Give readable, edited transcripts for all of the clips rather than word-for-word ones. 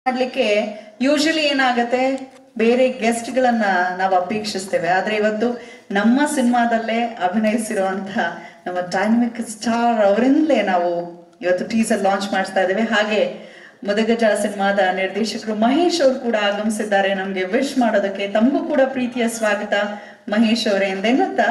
ಮಾಡ್ಲಿಕ್ಕೆ ಯೂಶಲಿ ಏನಾಗತ್ತೆ, ಬೇರೆ ಗೆಸ್ಟ್ ಗಳನ್ನ ನಾವು ಅಪೇಕ್ಷಿಸ್ತೇವೆ. ಆದ್ರೆ ಇವತ್ತು ನಮ್ಮ ಸಿನಿಮಾದಲ್ಲೇ ಅಭಿನಯಿಸಿರುವಂತಹ ನಮ್ಮ ಡೈನಮಿಕ್ ಸ್ಟಾರ್ ಅವರಿಂದಲೇ ನಾವು ಇವತ್ತು ಟೀಸರ್ ಲಾಂಚ್ ಮಾಡ್ತಾ ಇದ್ದೇವೆ. ಹಾಗೆ ಮುದಗಜ ಸಿನಿಮಾದ ನಿರ್ದೇಶಕರು ಮಹೇಶ್ ಅವರು ಕೂಡ ಆಗಮಿಸಿದ್ದಾರೆ ನಮ್ಗೆ ವಿಶ್ ಮಾಡೋದಕ್ಕೆ. ತಮಗೂ ಕೂಡ ಪ್ರೀತಿಯ ಸ್ವಾಗತ ಮಹೇಶ್ ಅವರೇ ಎಂದೇನಂತ.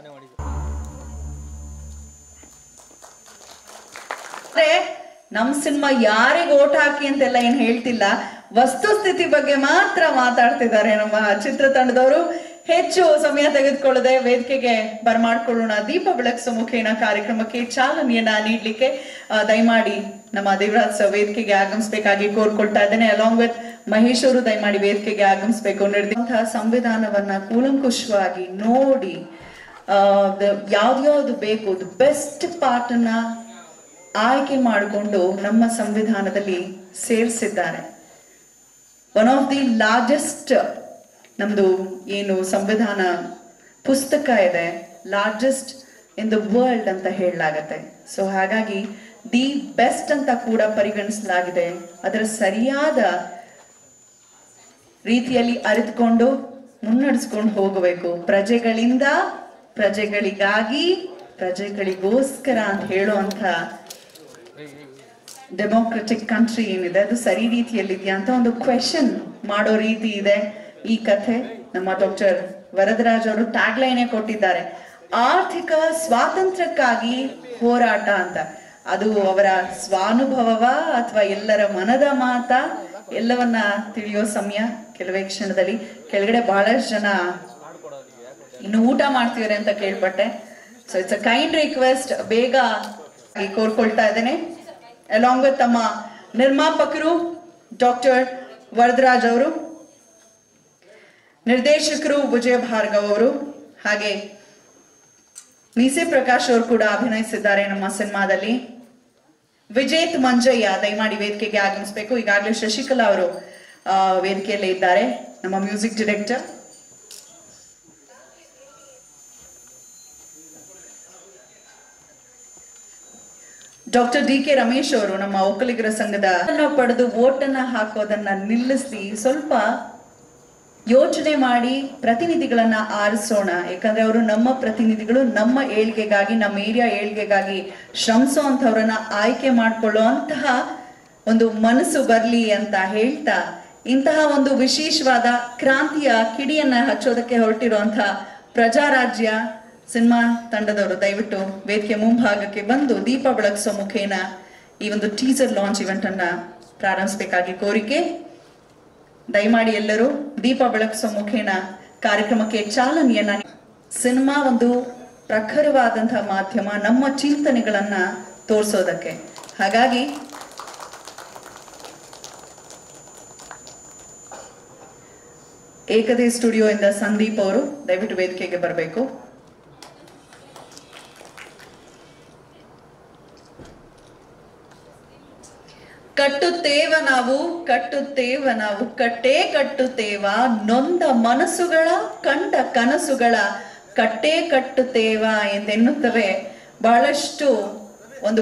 ನಮ್ ಸಿನಿಮಾ ಯಾರಿಗೆ ಓಟ್ ಹಾಕಿ ಅಂತೆಲ್ಲ ಏನ್ ಹೇಳ್ತಿಲ್ಲ, ವಸ್ತುಸ್ಥಿತಿ ಬಗ್ಗೆ ಮಾತ್ರ ಮಾತಾಡ್ತಿದ್ದಾರೆ ನಮ್ಮ ಚಿತ್ರತಂಡದವರು. ಹೆಚ್ಚು ಸಮಯ ತೆಗೆದುಕೊಳ್ಳದೆ ವೇದಿಕೆಗೆ ಬರಮಾಡ್ಕೊಳ್ಳೋಣ. ದೀಪ ಬೆಳಗಿಸೋ ಮುಖೇನ ಕಾರ್ಯಕ್ರಮಕ್ಕೆ ಚಾಲನೆಯನ್ನ ನೀಡ್ಲಿಕ್ಕೆ ದಯಮಾಡಿ ನಮ್ಮ ದೇವರಾಜ್ ವೇದಿಕೆಗೆ ಆಗಮಿಸಬೇಕಾಗಿ ಕೋರ್ಕೊಳ್ತಾ ಇದ್ದೇನೆ. ಅಲಾಂಗ್ ವಿತ್ ಮಹೇಶ್ ಅವರು ದಯಮಾಡಿ ವೇದಿಕೆಗೆ ಆಗಮಿಸಬೇಕು. ನಿರ್ದಿಷ್ಟ ಸಂವಿಧಾನವನ್ನ ಕೂಲಂಕುಷವಾಗಿ ನೋಡಿ ಯಾವ್ದು ಬೇಕು ಬೆಸ್ಟ್ ಪಾರ್ಟ್ ಅನ್ನ ಆಯ್ಕೆ ಮಾಡಿಕೊಂಡು ನಮ್ಮ ಸಂವಿಧಾನದಲ್ಲಿ ಸೇರಿಸಿದ್ದಾರೆ. ಒನ್ ಆಫ್ ದಿ ಲಾರ್ಜೆಸ್ಟ್ ನಮ್ದು ಏನು ಸಂವಿಧಾನ ಪುಸ್ತಕ ಇದೆ, ಲಾರ್ಜೆಸ್ಟ್ ಇನ್ ದ ವರ್ಲ್ಡ್ ಅಂತ ಹೇಳಲಾಗತ್ತೆ. ಸೊ ಹಾಗಾಗಿ ದಿ ಬೆಸ್ಟ್ ಅಂತ ಕೂಡ ಪರಿಗಣಿಸಲಾಗಿದೆ. ಅದರ ಸರಿಯಾದ ರೀತಿಯಲ್ಲಿ ಅರಿತುಕೊಂಡು ಮುನ್ನಡೆಸ್ಕೊಂಡು ಹೋಗಬೇಕು. ಪ್ರಜೆಗಳಿಂದ ಪ್ರಜೆಗಳಿಗಾಗಿ ಪ್ರಜೆಗಳಿಗೋಸ್ಕರ ಅಂತ ಹೇಳುವಂತ ಡೆಮೋಕ್ರೆಟಿಕ್ ಕಂಟ್ರಿ ಏನಿದೆ ಅದು ಸರಿ ರೀತಿಯಲ್ಲಿದೆಯಾ ಅಂತ ಒಂದು ಕ್ವೆಶನ್ ಮಾಡೋ ರೀತಿ ಇದೆ ಈ ಕಥೆ. ನಮ್ಮ ಡಾಕ್ಟರ್ ವರದರಾಜ್ ಅವರು ಟ್ಯಾಗ್ ಲೈನೇ ಕೊಟ್ಟಿದ್ದಾರೆ, ಆರ್ಥಿಕ ಸ್ವಾತಂತ್ರ್ಯಕ್ಕಾಗಿ ಹೋರಾಟ ಅಂತ. ಅದು ಅವರ ಸ್ವಾನುಭವವ ಅಥವಾ ಎಲ್ಲರ ಮನದ ಮಾತ ಎಲ್ಲವನ್ನ ತಿಳಿಯೋ ಸಮಯ ಕೆಲವೇ ಕ್ಷಣದಲ್ಲಿ. ಕೆಳಗಡೆ ಬಹಳಷ್ಟು ಜನ ಇನ್ನು ಊಟ ಮಾಡ್ತಿದ್ದಾರೆ ಅಂತ ಕೇಳ್ಪಟ್ಟೆ. So it's a kind request, ಬೇಗ ಕೋರ್ಕೊಳ್ತಾ ಇದ್ದೇನೆ. ಅಲಾಂಗ್ ವಿತ್ ತಮ್ಮ ನಿರ್ಮಾಪಕರು ಡಾಕ್ಟರ್ ವರದರಾಜ್ ಅವರು, ನಿರ್ದೇಶಕರು ವಿಜಯ ಭಾರ್ಗವ್ ಅವರು, ಹಾಗೆ ಮೀಸೆ ಪ್ರಕಾಶ್ ಅವರು ಕೂಡ ಅಭಿನಯಿಸಿದ್ದಾರೆ ನಮ್ಮ ಸಿನಿಮಾದಲ್ಲಿ. ವಿಜೇತ್ ಮಂಜಯ್ಯ ದಯಮಾಡಿ ವೇದಿಕೆಗೆ ಆಗಮಿಸಬೇಕು. ಈಗಾಗಲೇ ಶಶಿಕಲಾ ಅವರು ವೇದಿಕೆಯಲ್ಲೇ ಇದ್ದಾರೆ, ನಮ್ಮ music director. Doctor D K Ramesh ಅವರು ನಮ್ಮ ಒಕ್ಕಲಿಗರ ಸಂಘದ ಪಡೆದು ಓಟನ್ನ ಹಾಕೋದನ್ನ ನಿಲ್ಲಿಸಿ ಸ್ವಲ್ಪ ಯೋಚನೆ ಮಾಡಿ ಪ್ರತಿನಿಧಿಗಳನ್ನ ಆರಿಸೋಣ. ಯಾಕಂದ್ರೆ ಅವರು ನಮ್ಮ ಪ್ರತಿನಿಧಿಗಳು, ನಮ್ಮ ಏಳ್ಗೆಗಾಗಿ, ನಮ್ಮ ಏರಿಯಾ ಏಳ್ಗೆಗಾಗಿ ಶ್ರಮಿಸೋ ಅಂತವ್ರನ್ನ ಆಯ್ಕೆ ಮಾಡ್ಕೊಳ್ಳೋ ಅಂತಹ ಒಂದು ಮನಸ್ಸು ಬರ್ಲಿ ಅಂತ ಹೇಳ್ತಾ, ಇಂತಹ ಒಂದು ವಿಶೇಷವಾದ ಕ್ರಾಂತಿಯ ಕಿಡಿಯನ್ನ ಹಚ್ಚೋದಕ್ಕೆ ಹೊರಟಿರುವಂತಹ ಪ್ರಜಾರಾಜ್ಯ ಸಿನಿಮಾ ತಂಡದವರು ದಯವಿಟ್ಟು ವೇದಿಕೆ ಮುಂಭಾಗಕ್ಕೆ ಬಂದು ದೀಪ ಬೆಳಗಿಸೋ ಮುಖೇನ ಈ ಒಂದು ಟೀಸರ್ ಲಾಂಚ್ ಇವೆಂಟ್ ಅನ್ನ ಪ್ರಾರಂಭಿಸಬೇಕಾಗಿ ಕೋರಿಕೆ. ದಯಮಾಡಿ ಎಲ್ಲರೂ ದೀಪ ಬೆಳಗಿಸೋ ಮುಖೇನ ಕಾರ್ಯಕ್ರಮಕ್ಕೆ ಚಾಲನೆಯನ್ನ. ಸಿನಿಮಾ ಒಂದು ಪ್ರಖರವಾದಂತಹ ಮಾಧ್ಯಮ ನಮ್ಮ ಚಿಂತನೆಗಳನ್ನ ತೋರಿಸೋದಕ್ಕೆ. ಹಾಗಾಗಿ ಏಕದೇ ಸ್ಟುಡಿಯೋ ಇಂದ ಸಂದೀಪ್ ಅವರು ದಯವಿಟ್ಟು ವೇದಿಕೆಗೆ ಬರಬೇಕು. ಕಟ್ಟುತ್ತೇವ ನಾವು ಕಟ್ಟೇ ಕಟ್ಟುತ್ತೇವ, ನೊಂದ ಮನಸ್ಸುಗಳ ಕಂಡ ಕನಸುಗಳ ಕಟ್ಟೇ ಕಟ್ಟುತ್ತೇವ ಎಂದೆನ್ನುತ್ತವೆ. ಬಹಳಷ್ಟು ಒಂದು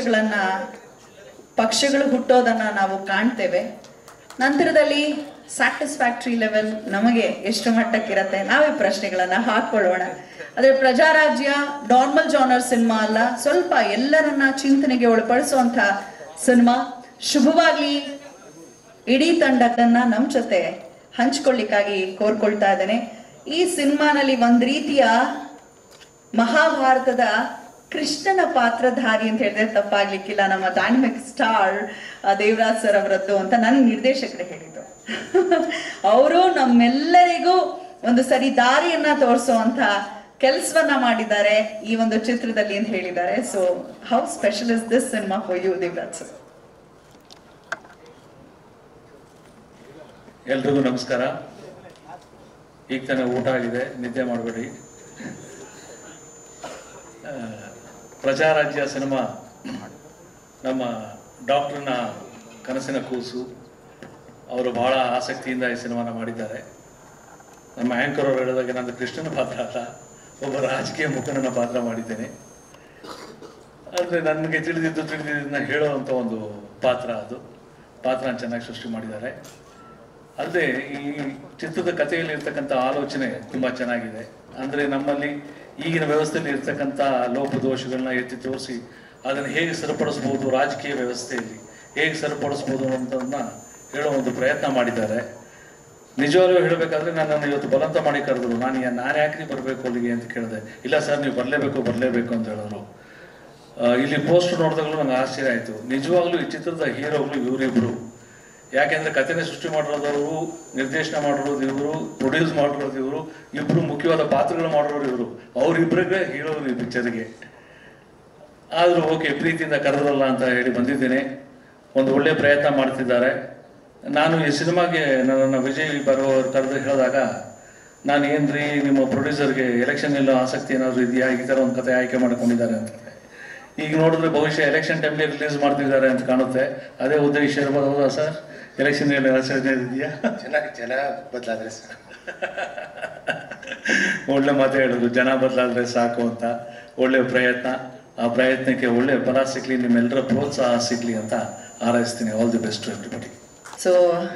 ಪಕ್ಷಗಳು ಹುಟ್ಟೋದನ್ನ ನಾವು ಕಾಣ್ತೇವೆ. ನಂತರದಲ್ಲಿ ಸ್ಯಾಟಿಸ್ಫ್ಯಾಕ್ಟರಿ ಲೆವೆಲ್ ನಮಗೆ ಎಷ್ಟು ಮಟ್ಟಕ್ಕಿರತ್ತೆ, ನಾವೇ ಪ್ರಶ್ನೆಗಳನ್ನ ಹಾಕೊಳ್ಳೋಣ. ಆದ್ರೆ ಪ್ರಜಾರಾಜ್ಯ ನಾರ್ಮಲ್ ಜಾನರ್ ಸಿನಿಮಾ ಅಲ್ಲ, ಸ್ವಲ್ಪ ಎಲ್ಲರನ್ನ ಚಿಂತನೆಗೆ ಒಳಪಡಿಸುವಂತ ಸಿನಿಮಾ. ಶುಭವಾಗ್ಲಿ. ಇಡೀ ತಂಡದನ್ನ ನಮ್ ಜೊತೆ ಹಂಚ್ಕೊಳ್ಳಿಕ್ಕಾಗಿ ಕೋರ್ಕೊಳ್ತಾ ಇದ್ದೇನೆ. ಈ ಸಿನಿಮಾನಲ್ಲಿ ಒಂದ್ ರೀತಿಯ ಮಹಾಭಾರತದ ಕೃಷ್ಣನ ಪಾತ್ರಧಾರಿ ಅಂತ ಹೇಳಿದ್ರೆ ತಪ್ಪಾಗ್ಲಿಕ್ಕಿಲ್ಲ. ನಮ್ಮ ಡೈನಮಿಕ್ ಸ್ಟಾರ್ ದೇವರಾಜ್ ಸರ್ ಅವರದ್ದು ಅಂತ ನನಗೆ ನಿರ್ದೇಶಕರೇ ಹೇಳಿದ್ರು. ಅವರು ನಮ್ಮೆಲ್ಲರಿಗೂ ಒಂದು ಸರಿ ದಾರಿಯನ್ನ ತೋರಿಸುವಂತ ಕೆಲಸವನ್ನ ಮಾಡಿದ್ದಾರೆ ಈ ಒಂದು ಚಿತ್ರದಲ್ಲಿ ಅಂತ ಹೇಳಿದ್ದಾರೆ. So how special is this cinema for you Devaraj sir? ಎಲ್ರಿಗೂ ನಮಸ್ಕಾರ. ಈಗ ತಾನೇ ಊಟ ಆಗಿದೆ, ನಿದ್ದೆ ಮಾಡಬೇಡಿ. ಪ್ರಜಾರಾಜ್ಯ ಸಿನಿಮಾ ನಮ್ಮ ಡಾಕ್ಟರ್ನ ಕನಸಿನ ಕೂಸು. ಅವರು ಬಹಳ ಆಸಕ್ತಿಯಿಂದ ಈ ಸಿನಿಮಾನ ಮಾಡಿದ್ದಾರೆ. ನಮ್ಮ ಆ್ಯಂಕರ್ ಅವರು ಹೇಳಿದಾಗ ನಾನು ಕೃಷ್ಣನ ಪಾತ್ರ ಅಲ್ಲ, ಒಬ್ಬ ರಾಜಕೀಯ ಮುಖಂಡನ ಪಾತ್ರ ಮಾಡಿದ್ದೇನೆ. ಅಂದರೆ ನನಗೆ ತಿಳಿದಿದ್ದನ್ನ ಹೇಳುವಂಥ ಒಂದು ಪಾತ್ರ ಅದು. ಪಾತ್ರ ಚೆನ್ನಾಗಿ ಸೃಷ್ಟಿ ಮಾಡಿದ್ದಾರೆ. ಅಲ್ಲದೆ ಈ ಚಿತ್ರದ ಕಥೆಯಲ್ಲಿ ಇರ್ತಕ್ಕಂಥ ಆಲೋಚನೆ ತುಂಬ ಚೆನ್ನಾಗಿದೆ. ಅಂದರೆ ನಮ್ಮಲ್ಲಿ ಈಗಿನ ವ್ಯವಸ್ಥೆಯಲ್ಲಿ ಇರ್ತಕ್ಕಂಥ ಲೋಪದೋಷಗಳನ್ನ ಎತ್ತಿ ತೋರಿಸಿ ಅದನ್ನು ಹೇಗೆ ಸರಿಪಡಿಸ್ಬೋದು, ರಾಜಕೀಯ ವ್ಯವಸ್ಥೆಯಲ್ಲಿ ಹೇಗೆ ಸರಿಪಡಿಸ್ಬೋದು ಅನ್ನೋದನ್ನ ಹೇಳೋ ಒಂದು ಪ್ರಯತ್ನ ಮಾಡಿದ್ದಾರೆ. ನಿಜವಾಗ್ಲೂ ಹೇಳಬೇಕಾದ್ರೆ ನನ್ನನ್ನು ಇವತ್ತು ಬಲವಂತ ಮಾಡಿ ಕರೆದ್ರು. ನಾನು ಯಾಕ್ರಿ ಬರಬೇಕು ಅಲ್ಲಿಗೆ ಅಂತ ಕೇಳಿದೆ. ಇಲ್ಲ ಸರ್, ನೀವು ಬರಲೇಬೇಕು ಅಂತ ಹೇಳಿದ್ರು. ಇಲ್ಲಿ ಪೋಸ್ಟ್ ನೋಡಿದಾಗಲೂ ನಂಗೆ ಆಶ್ಚರ್ಯ ಆಯಿತು. ನಿಜವಾಗ್ಲೂ ಈ ಚಿತ್ರದ ಹೀರೋಗಳು ಇವರಿಬ್ಬರು. ಯಾಕೆಂದರೆ ಕಥೆನೇ ಸೃಷ್ಟಿ ಮಾಡಿರೋದವರು, ನಿರ್ದೇಶನ ಮಾಡಿರೋದು ಇವರು, ಪ್ರೊಡ್ಯೂಸ್ ಮಾಡಿರೋದು ಇವರು, ಇಬ್ಬರು ಮುಖ್ಯವಾದ ಪಾತ್ರಗಳು ಮಾಡಿರೋರು ಇವರು. ಅವರಿಬ್ಬರಿಗೆ ಹೀರೋರು ಈ ಪಿಕ್ಚರ್ಗೆ. ಆದರೂ ಓಕೆ, ಪ್ರೀತಿಯಿಂದ ಕರೆದ್ರಲ್ಲ ಅಂತ ಹೇಳಿ ಬಂದಿದ್ದೇನೆ. ಒಂದು ಒಳ್ಳೆಯ ಪ್ರಯತ್ನ ಮಾಡ್ತಿದ್ದಾರೆ. ನಾನು ಈ ಸಿನಿಮಾಗೆ ನನ್ನನ್ನು ವಿಜಯ್ ಬರುವವರು ಕರೆದು ಹೇಳಿದಾಗ, ನಾನು ಏನ್ರಿ ನಿಮ್ಮ ಪ್ರೊಡ್ಯೂಸರ್ಗೆ ಎಲೆಕ್ಷನ್ ಎಲ್ಲೋ ಆಸಕ್ತಿ ಏನಾದರೂ ಇದೆಯಾ, ಈ ಥರ ಒಂದು ಕಥೆ ಆಯ್ಕೆ ಮಾಡ್ಕೊಂಡಿದ್ದಾರೆ ಅಂತ. ಈಗ ನೋಡಿದ್ರೆ ಬಹುಶಃ ಎಲೆಕ್ಷನ್ ಟೈಮ್ಗೆ ರಿಲೀಸ್ ಮಾಡ್ತಿದ್ದಾರೆ ಅಂತ ಕಾಣುತ್ತೆ. ಅದೇ ಉದ್ದೇಶ ಇರ್ಬೋದು. ಹೌದಾ ಸರ್? ಎಲೆಕ್ಷನ್ ಎಲ್ಲ ಇದೆಯಾ? ಜನ ಬದಲಾದ್ರೆ ಸಾಕು. ಒಳ್ಳೆ ಮಾತು ಹೇಳಿದ್ರು, ಜನ ಬದಲಾದ್ರೆ ಸಾಕು ಅಂತ. ಒಳ್ಳೆ ಪ್ರಯತ್ನ. ಆ ಪ್ರಯತ್ನಕ್ಕೆ ಒಳ್ಳೆ ಫಲ ಸಿಗ್ಲಿ, ನಿಮ್ಮೆಲ್ಲರ ಪ್ರೋತ್ಸಾಹ ಸಿಗ್ಲಿ ಅಂತ ಹಾರೈಸ್ತೀನಿ. All the best to everybody. So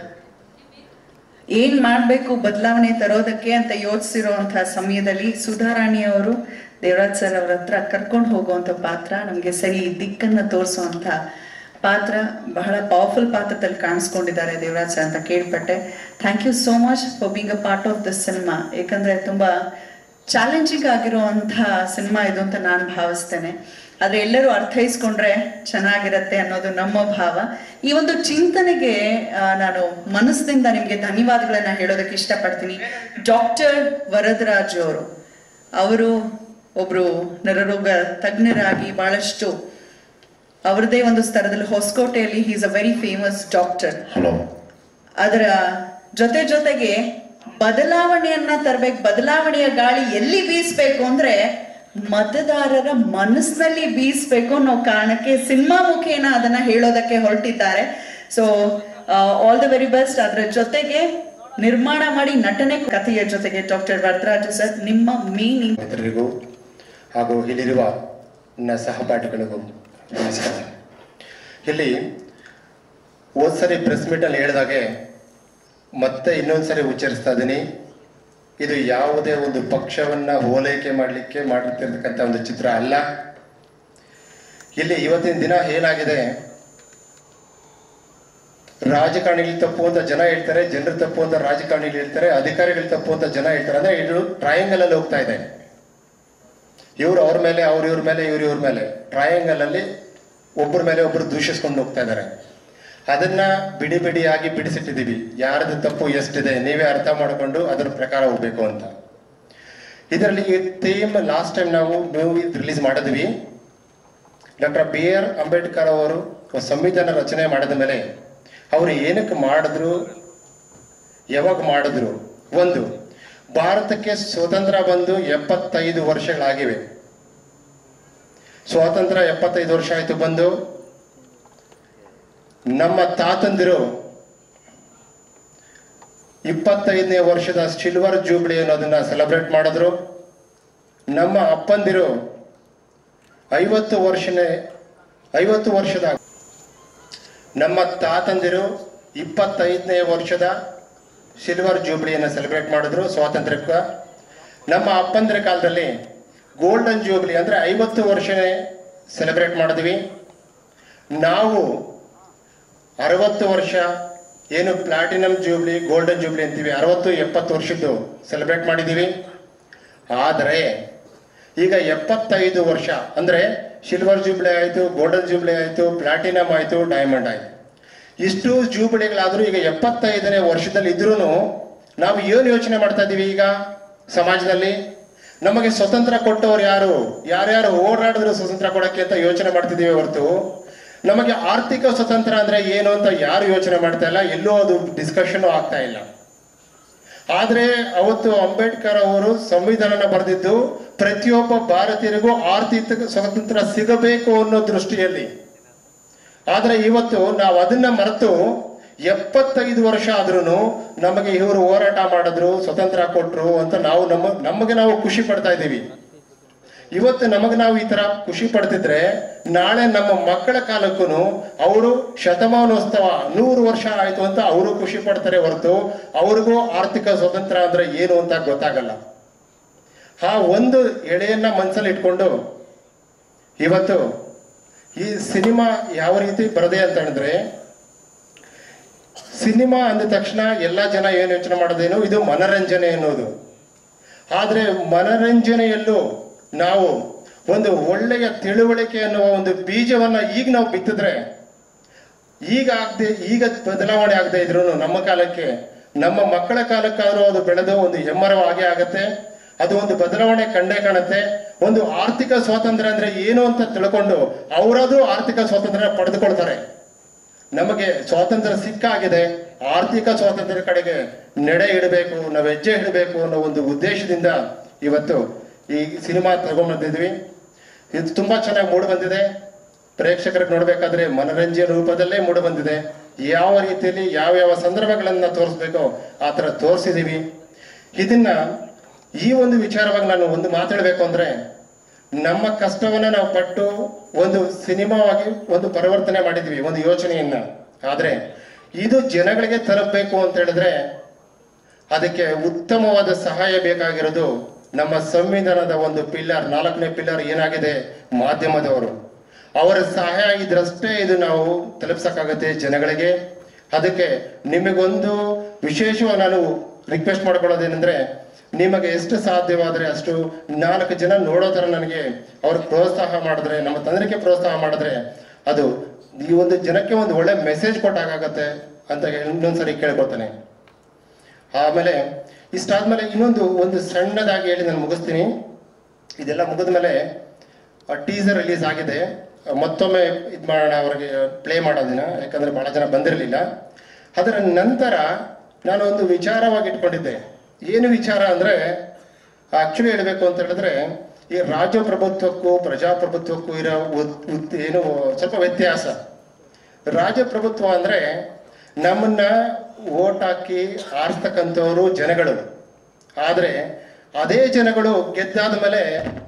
ಏನ್ ಮಾಡ್ಬೇಕು ಬದಲಾವಣೆ ತರೋದಕ್ಕೆ ಅಂತ ಯೋಚಿಸಿರುವಂತಹ ಸಮಯದಲ್ಲಿ ಸುಧಾರಾಣಿ ಅವರು ದೇವರಾಜ್ ಸರ್ ಅವ್ರ ಹತ್ರ ಕರ್ಕೊಂಡು ಹೋಗುವಂತ ಪಾತ್ರ, ನಮ್ಗೆ ಸರಿ ದಿಕ್ಕನ್ನ ತೋರಿಸುವಂತ ಪಾತ್ರ, ಬಹಳ ಪವರ್ಫುಲ್ ಪಾತ್ರದಲ್ಲಿ ಕಾಣಿಸ್ಕೊಂಡಿದ್ದಾರೆ ದೇವರಾಜ್ ಸರ್ ಅಂತ ಕೇಳ್ಪಟ್ಟೆ. Thank you so much for being a part of this cinema. ಯಾಕಂದ್ರೆ ತುಂಬಾ ಚಾಲೆಂಜಿಂಗ್ ಆಗಿರುವಂತಹ ಸಿನಿಮಾ ಇದು ಅಂತ ನಾನು ಭಾವಿಸ್ತೇನೆ. ಆದ್ರೆ ಎಲ್ಲರೂ ಅರ್ಥೈಸ್ಕೊಂಡ್ರೆ ಚೆನ್ನಾಗಿರತ್ತೆ ಅನ್ನೋದು ನಮ್ಮ ಭಾವ. ಈ ಒಂದು ಚಿಂತನೆಗೆ ನಾನು ಮನಸ್ಸಿನಿಂದ ನಿಮ್ಗೆ ಧನ್ಯವಾದಗಳನ್ನ ಹೇಳೋದಕ್ಕೆ ಇಷ್ಟಪಡ್ತೀನಿ. ಡಾಕ್ಟರ್ ವರದರಾಜ್ ಅವರು ಒಬ್ರು ನರರೋಗ ತಜ್ಞರಾಗಿ ಬಹಳಷ್ಟು ಅವರದೇ ಒಂದು ಸ್ತರದಲ್ಲಿ ಹೊಸಕೋಟೆಯಲ್ಲಿ he is a very famous doctor. ಅದರ ಜೊತೆಗೆ ಬದಲಾವಣೆಯನ್ನ ತರಬೇಕು. ಬದಲಾವಣೆಯ ಗಾಳಿ ಎಲ್ಲಿ ಬೀಸ್ಬೇಕು ಅಂದ್ರೆ ಮತದಾರರ ಮನಸ್ಸಿನಲ್ಲಿ ಬೀಸ್ಬೇಕು ಅನ್ನೋ ಕಾರಣಕ್ಕೆ ಸಿನಿಮಾ ಮುಖೇನ ಅದನ್ನ ಹೇಳೋದಕ್ಕೆ ಹೊರಟಿದ್ದಾರೆ. So all the very best. ಅದರ ಜೊತೆಗೆ ನಿರ್ಮಾಣ ಮಾಡಿ ನಟನೆ ಕಥೆಯ ಜೊತೆಗೆ ಡಾಕ್ಟರ್ ವರದರಾಜ ಸರ್, ನಿಮ್ಮ ಮೀನಿಂಗ್ ಮಿತ್ರರಿಗೂ ಹಾಗೂ ಇಲ್ಲಿರುವ ನನ್ನ ಸಹಪಾಠಿಗಳಿಗೂ ನಮಸ್ಕಾರ. ಇಲ್ಲಿ ಹೋದ್ಸರಿ ಪ್ರೆಸ್ ಮೀಟಲ್ಲಿ ಹೇಳಿದಾಗೆ ಮತ್ತೆ ಇನ್ನೊಂದ್ಸರಿ ಉಚ್ಚರಿಸ್ತಾ ಇದ್ದೀನಿ, ಇದು ಯಾವುದೇ ಒಂದು ಪಕ್ಷವನ್ನ ಹೋಲೈಕೆ ಮಾಡಲಿಕ್ಕೆ ಮಾಡುತ್ತಿರ್ತಕ್ಕಂಥ ಒಂದು ಚಿತ್ರ ಅಲ್ಲ. ಇಲ್ಲಿ ಇವತ್ತಿನ ದಿನ ಏನಾಗಿದೆ, ರಾಜಕಾರಣಿಗಳು ತಪ್ಪು ಅಂತ ಜನ ಹೇಳ್ತಾರೆ, ಜನರು ತಪ್ಪು ಅಂತ ರಾಜಕಾರಣಿಗಳು ಹೇಳ್ತಾರೆ, ಅಧಿಕಾರಿಗಳು ತಪ್ಪು ಅಂತ ಜನ ಹೇಳ್ತಾರೆ. ಅಂದ್ರೆ ಇದು ಟ್ರಯಾಂಗಲ್ ಅಲ್ಲಿ ಹೋಗ್ತಾ ಇದೆ. ಇವ್ರು ಅವ್ರ ಮೇಲೆ, ಅವ್ರು ಇವ್ರ ಮೇಲೆ, ಇವ್ರ ಇವ್ರ ಮೇಲೆ, ಟ್ರಯಾಂಗಲ್ ಅಲ್ಲಿ ಒಬ್ಬರ ಮೇಲೆ ಒಬ್ಬರು ದೂಷಿಸ್ಕೊಂಡು ಹೋಗ್ತಾ ಇದ್ದಾರೆ. ಅದನ್ನ ಬಿಡಿಯಾಗಿ ಬಿಡಿಸಿಟ್ಟಿದ್ದೀವಿ. ಯಾರದು ತಪ್ಪು ಎಷ್ಟಿದೆ ನೀವೇ ಅರ್ಥ ಮಾಡಿಕೊಂಡು ಅದರ ಪ್ರಕಾರ ಹೋಗ್ಬೇಕು ಅಂತ. ಇದರಲ್ಲಿ ಥೀಮ್ ಲಾಸ್ಟ್ ಟೈಮ್ ನಾವು ಮೂವಿ ರಿಲೀಸ್ ಮಾಡಿದ್ವಿ. ಡಾಕ್ಟರ್ BR ಅಂಬೇಡ್ಕರ್ ಅವರು ಸಂವಿಧಾನ ರಚನೆ ಮಾಡಿದ ಮೇಲೆ ಅವರು ಏನಕ್ಕೆ ಮಾಡಿದ್ರು, ಯಾವಾಗ ಮಾಡಿದ್ರು? ಒಂದು, ಭಾರತಕ್ಕೆ ಸ್ವತಂತ್ರ ಬಂದು 75 ವರ್ಷಗಳಾಗಿವೆ. ಸ್ವಾತಂತ್ರ್ಯ 75 ವರ್ಷ ಆಯ್ತು ಬಂದು. ನಮ್ಮ ತಾತಂದಿರು 25ನೇ ವರ್ಷದ ಸಿಲ್ವರ್ ಜೂಬ್ಲಿ ಅನ್ನೋದನ್ನ ಸೆಲೆಬ್ರೇಟ್ ಮಾಡಿದ್ರು. ನಮ್ಮ ಅಪ್ಪಂದಿರು 50 ವರ್ಷದ, ನಮ್ಮ ತಾತಂದಿರು 25ನೇ ವರ್ಷದ ಸಿಲ್ವರ್ ಜೂಬ್ಲಿಯನ್ನು ಸೆಲೆಬ್ರೇಟ್ ಮಾಡಿದ್ರು ಸ್ವಾತಂತ್ರ್ಯಕ್ಕೆ. ನಮ್ಮ ಅಪ್ಪಂದಿರ ಕಾಲದಲ್ಲಿ ಗೋಲ್ಡನ್ ಜೂಬ್ಲಿ ಅಂದ್ರೆ 50 ವರ್ಷನೇ ಸೆಲೆಬ್ರೇಟ್ ಮಾಡಿದ್ವಿ. ನಾವು 60 ವರ್ಷ ಏನು ಪ್ಲಾಟಿನಮ್ ಜೂಬ್ಲಿ, ಗೋಲ್ಡನ್ ಜೂಬ್ಲಿ ಅಂತೀವಿ, 60-70 ವರ್ಷದ್ದು ಸೆಲೆಬ್ರೇಟ್ ಮಾಡಿದ್ದೀವಿ. ಆದರೆ ಈಗ 75 ವರ್ಷ ಅಂದ್ರೆ ಸಿಲ್ವರ್ ಜೂಬ್ಲಿ ಆಯಿತು, ಗೋಲ್ಡನ್ ಜೂಬ್ಲಿ ಆಯಿತು, ಪ್ಲಾಟಿನಮ್ ಆಯಿತು, ಡೈಮಂಡ್ ಆಯಿತು. ಇಷ್ಟು ಜೂಬ್ಲಿಗಳಾದರೂ ಈಗ 75ನೇ ವರ್ಷದಲ್ಲಿ ಇದ್ರೂ ನಾವು ಏನು ಯೋಚನೆ ಮಾಡ್ತಾ ಇದ್ದೀವಿ? ಈಗ ಸಮಾಜದಲ್ಲಿ ನಮಗೆ ಸ್ವತಂತ್ರ ಕೊಟ್ಟವರು ಯಾರ್ಯಾರು ಓಡಾಡಿದ್ರು ಸ್ವತಂತ್ರ ಕೊಡಕ್ಕೆ ಅಂತ ಯೋಚನೆ ಮಾಡ್ತಿದ್ದೀವಿ ಹೊರತು ನಮಗೆ ಆರ್ಥಿಕ ಸ್ವತಂತ್ರ ಅಂದ್ರೆ ಏನು ಅಂತ ಯಾರು ಯೋಚನೆ ಮಾಡ್ತಾ ಇಲ್ಲ. ಎಲ್ಲೂ ಅದು ಡಿಸ್ಕಷನ್ ಆಗ್ತಾ ಇಲ್ಲ. ಆದ್ರೆ ಅವತ್ತು ಅಂಬೇಡ್ಕರ್ ಅವರು ಸಂವಿಧಾನನ ಬರೆದಿದ್ದು ಪ್ರತಿಯೊಬ್ಬ ಭಾರತೀಯರಿಗೂ ಆರ್ಥಿಕ ಸ್ವಾತಂತ್ರ್ಯ ಸಿಗಬೇಕು ಅನ್ನೋ ದೃಷ್ಟಿಯಲ್ಲಿ. ಆದ್ರೆ ಇವತ್ತು ನಾವು ಅದನ್ನ ಮರೆತು 75 ವರ್ಷ ಆದ್ರೂ ನಮಗೆ ಇವರು ಹೋರಾಟ ಮಾಡಿದ್ರು, ಸ್ವತಂತ್ರ ಕೊಟ್ರು ಅಂತ ನಮಗೆ ನಾವು ಖುಷಿ ಪಡ್ತಾ ಇದ್ದೀವಿ. ಇವತ್ತು ನಮಗೆ ನಾವು ಈ ತರ ಖುಷಿ ಪಡ್ತಿದ್ರೆ ನಾಳೆ ನಮ್ಮ ಮಕ್ಕಳ ಕಾಲಕ್ಕೂ ಅವರು ಶತಮಾನೋತ್ಸವ 100 ವರ್ಷ ಆಯ್ತು ಅಂತ ಅವರು ಖುಷಿ ಪಡ್ತಾರೆ ಹೊರತು ಅವ್ರಿಗೂ ಆರ್ಥಿಕ ಸ್ವತಂತ್ರ ಅಂದ್ರೆ ಏನು ಅಂತ ಗೊತ್ತಾಗಲ್ಲ. ಆ ಒಂದು ಎಳೆಯನ್ನ ಮನಸ್ಸಲ್ಲಿ ಇಟ್ಕೊಂಡು ಇವತ್ತು ಈ ಸಿನಿಮಾ ಯಾವ ರೀತಿ ಬರದೆ ಅಂತ ಹೇಳಿದ್ರೆ, ಸಿನಿಮಾ ಅಂದ ತಕ್ಷಣ ಎಲ್ಲ ಜನ ಏನು ಯೋಚನೆ ಮಾಡೋದೇನು, ಇದು ಮನರಂಜನೆ ಅನ್ನೋದು. ಆದ್ರೆ ಮನರಂಜನೆಯಲ್ಲೂ ನಾವು ಒಂದು ಒಳ್ಳೆಯ ತಿಳುವಳಿಕೆ ಅನ್ನುವ ಒಂದು ಬೀಜವನ್ನ ಈಗ ನಾವು ಬಿತ್ತಿದ್ರೆ, ಈಗ ಬದಲಾವಣೆ ಆಗದೆ ಇದ್ರು ನಮ್ಮ ಕಾಲಕ್ಕೆ, ನಮ್ಮ ಮಕ್ಕಳ ಕಾಲಕ್ಕಾದ್ರೂ ಅದು ಬೆಳೆದು ಒಂದು ಹೆಮ್ಮರವಾಗೇ ಆಗತ್ತೆ. ಅದು ಒಂದು ಬದಲಾವಣೆ ಕಂಡೇ ಕಾಣುತ್ತೆ. ಒಂದು ಆರ್ಥಿಕ ಸ್ವಾತಂತ್ರ್ಯ ಅಂದ್ರೆ ಏನು ಅಂತ ತಿಳ್ಕೊಂಡು ಅವರಾದ್ರೂ ಆರ್ಥಿಕ ಸ್ವಾತಂತ್ರ್ಯ ಪಡೆದುಕೊಳ್ತಾರೆ. ನಮಗೆ ಸ್ವಾತಂತ್ರ್ಯ ಸಿಕ್ಕಾಗಿದೆ, ಆರ್ಥಿಕ ಸ್ವಾತಂತ್ರ್ಯ ಕಡೆಗೆ ನಡೆ ಇಡಬೇಕು, ನಾವು ಹೆಜ್ಜೆ ಇಡಬೇಕು ಅನ್ನೋ ಒಂದು ಉದ್ದೇಶದಿಂದ ಇವತ್ತು ಈ ಸಿನಿಮಾ ತಗೊಂಡ್ಬಂದಿದ್ವಿ. ಇದು ತುಂಬಾ ಚೆನ್ನಾಗಿ ಮೂಡಿ ಬಂದಿದೆ. ಪ್ರೇಕ್ಷಕರಿಗೆ ನೋಡ್ಬೇಕಾದ್ರೆ ಮನರಂಜನೆ ರೂಪದಲ್ಲೇ ಮೂಡಿ ಬಂದಿದೆ. ಯಾವ ರೀತಿಯಲ್ಲಿ ಯಾವ್ಯಾವ ಸಂದರ್ಭಗಳನ್ನ ತೋರಿಸ್ಬೇಕೋ ಆ ತರ ತೋರಿಸಿದೀವಿ. ಇದನ್ನ ಈ ಒಂದು ವಿಚಾರವಾಗಿ ನಾನು ಒಂದು ಮಾತಾಡ್ಬೇಕು ಅಂದ್ರೆ, ನಮ್ಮ ಕಷ್ಟವನ್ನ ನಾವು ಪಟ್ಟು ಒಂದು ಸಿನಿಮಾವಾಗಿ ಒಂದು ಪರಿವರ್ತನೆ ಮಾಡಿದ್ವಿ, ಒಂದು ಯೋಚನೆಯನ್ನ. ಆದ್ರೆ ಇದು ಜನಗಳಿಗೆ ತಲುಪಬೇಕು ಅಂತ ಹೇಳಿದ್ರೆ ಅದಕ್ಕೆ ಉತ್ತಮವಾದ ಸಹಾಯ ಬೇಕಾಗಿರೋದು ನಮ್ಮ ಸಂವಿಧಾನದ ಒಂದು ಪಿಲ್ಲರ್, 4ನೇ ಪಿಲ್ಲರ್ ಏನಾಗಿದೆ, ಮಾಧ್ಯಮದವರು. ಅವರ ಸಹಾಯ ಇದ್ರಷ್ಟೇ ಇದು ನಾವು ತಲುಪಿಸಕ್ಕಾಗತ್ತೆ ಜನಗಳಿಗೆ. ಅದಕ್ಕೆ ನಿಮಗೊಂದು ವಿಶೇಷವಾಗಿ ನಾನು ರಿಕ್ವೆಸ್ಟ್ ಮಾಡ್ಕೊಳ್ಳೋದೇನೆಂದ್ರೆ, ನಿಮಗೆ ಎಷ್ಟು ಸಾಧ್ಯವಾದ್ರೆ ಅಷ್ಟು 4 ಜನ ನೋಡೋ ತರ ನನಗೆ ಅವ್ರಿಗೆ ಪ್ರೋತ್ಸಾಹ ಮಾಡಿದ್ರೆ, ನಮ್ಮ ತಂದರಿಗೆ ಪ್ರೋತ್ಸಾಹ ಮಾಡಿದ್ರೆ ಅದು ಈ ಒಂದು ಜನಕ್ಕೆ ಒಂದು ಒಳ್ಳೆ ಮೆಸೇಜ್ ಕೊಟ್ಟಾಗತ್ತೆ ಅಂತ ಇನ್ನೊಂದ್ಸರಿ ಕೇಳ್ಕೊತಾನೆ. ಆಮೇಲೆ ಇಷ್ಟಾದ್ಮೇಲೆ ಒಂದು ಸಣ್ಣದಾಗಿ ಹೇಳಿ ನಾನು ಮುಗಿಸ್ತೀನಿ. ಇದೆಲ್ಲ ಮುಗಿದ ಮೇಲೆ ಟೀಸರ್ ರಿಲೀಸ್ ಆಗಿದೆ. ಮತ್ತೊಮ್ಮೆ ಇದು ಮಾಡೋಣ, ಅವ್ರಿಗೆ ಪ್ಲೇ ಮಾಡೋದಿನ, ಯಾಕಂದ್ರೆ ಬಹಳ ಜನ ಬಂದಿರಲಿಲ್ಲ. ಅದರ ನಂತರ ನಾನು ಒಂದು ವಿಚಾರವಾಗಿ ಇಟ್ಕೊಂಡಿದ್ದೆ. ಏನು ವಿಚಾರ ಅಂದ್ರೆ, ಆಕ್ಚುಲಿ ಹೇಳಬೇಕು ಅಂತ ಹೇಳಿದ್ರೆ, ಈ ರಾಜಪ್ರಭುತ್ವಕ್ಕೂ ಪ್ರಜಾಪ್ರಭುತ್ವಕ್ಕೂ ಇರೋ ಏನು ಸ್ವಲ್ಪ ವ್ಯತ್ಯಾಸ. ರಾಜಪ್ರಭುತ್ವ ಅಂದ್ರೆ ನಮ್ಮನ್ನ ಓಟ್ ಹಾಕಿ ಆರಿಸ್ತಕ್ಕಂಥವ್ರು ಜನಗಳು. ಆದ್ರೆ ಅದೇ ಜನಗಳು ಗೆದ್ದಾದ ಮೇಲೆ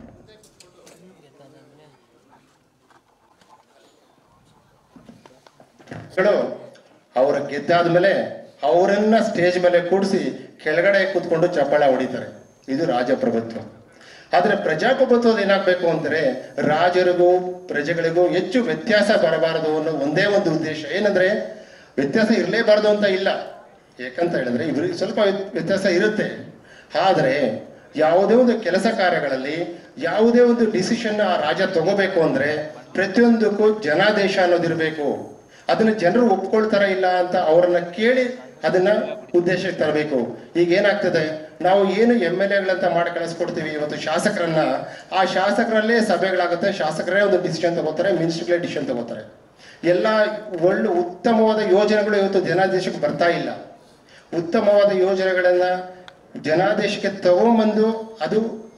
ಅವರ ಗೆದ್ದಾದ್ಮೇಲೆ ಅವರನ್ನ ಸ್ಟೇಜ್ ಮೇಲೆ ಕೂಡಿಸಿ ಕೆಳಗಡೆ ಕೂತ್ಕೊಂಡು ಚಪ್ಪಾಳೆ ಹೊಡಿತಾರೆ. ಇದು ರಾಜಪ್ರಭುತ್ವ. ಆದ್ರೆ ಪ್ರಜಾಪ್ರಭುತ್ವದ ಏನಾಗಬೇಕು ಅಂದ್ರೆ, ರಾಜರಿಗೂ ಪ್ರಜೆಗಳಿಗೂ ಹೆಚ್ಚು ವ್ಯತ್ಯಾಸ ಬರಬಾರದು ಅನ್ನೋ ಒಂದೇ ಒಂದು ಉದ್ದೇಶ. ಏನಂದ್ರೆ, ವ್ಯತ್ಯಾಸ ಇರಲೇಬಾರದು ಅಂತ ಇಲ್ಲ. ಯಾಕಂತ ಹೇಳಿದ್ರೆ ಇವ್ರಿಗೆ ಸ್ವಲ್ಪ ವ್ಯತ್ಯಾಸ ಇರುತ್ತೆ. ಆದ್ರೆ ಯಾವುದೇ ಒಂದು ಕೆಲಸ ಕಾರ್ಯಗಳಲ್ಲಿ ಯಾವುದೇ ಒಂದು ಡಿಸಿಷನ್ ಆ ರಾಜ ತಗೋಬೇಕು ಅಂದ್ರೆ ಪ್ರತಿಯೊಂದಕ್ಕೂ ಜನಾದೇಶ ಅನ್ನೋದಿರ್ಬೇಕು. ಅದನ್ನ ಜನರು ಒಪ್ಕೊಳ್ತಾರ ಇಲ್ಲ ಅಂತ ಅವರನ್ನ ಕೇಳಿ ಅದನ್ನ ಉದ್ದೇಶಕ್ಕೆ ತರಬೇಕು. ಈಗ ಏನಾಗ್ತದೆ, ನಾವು ಏನು MLA ಗಳಂತ ಮಾಡಿ ಕಳಿಸ್ಕೊಡ್ತೀವಿ ಇವತ್ತು ಶಾಸಕರನ್ನ, ಆ ಶಾಸಕರಲ್ಲೇ ಸಭೆಗಳಾಗುತ್ತೆ, ಶಾಸಕರೇ ಒಂದು ಡಿಸಿಷನ್ ತಗೋತಾರೆ, ಮಿನಿಸ್ಟ್ರಿಗಳೇ ಡಿಸಿಷನ್ ತಗೋತಾರೆ. ಎಲ್ಲ ಒಳ್ಳೆ ಉತ್ತಮವಾದ ಯೋಜನೆಗಳು ಇವತ್ತು ಜನಾದೇಶಕ್ಕೆ ಬರ್ತಾ ಇಲ್ಲ. ಉತ್ತಮವಾದ ಯೋಜನೆಗಳನ್ನ ಜನಾದೇಶಕ್ಕೆ ತಗೊಂಬಂದು ಅದು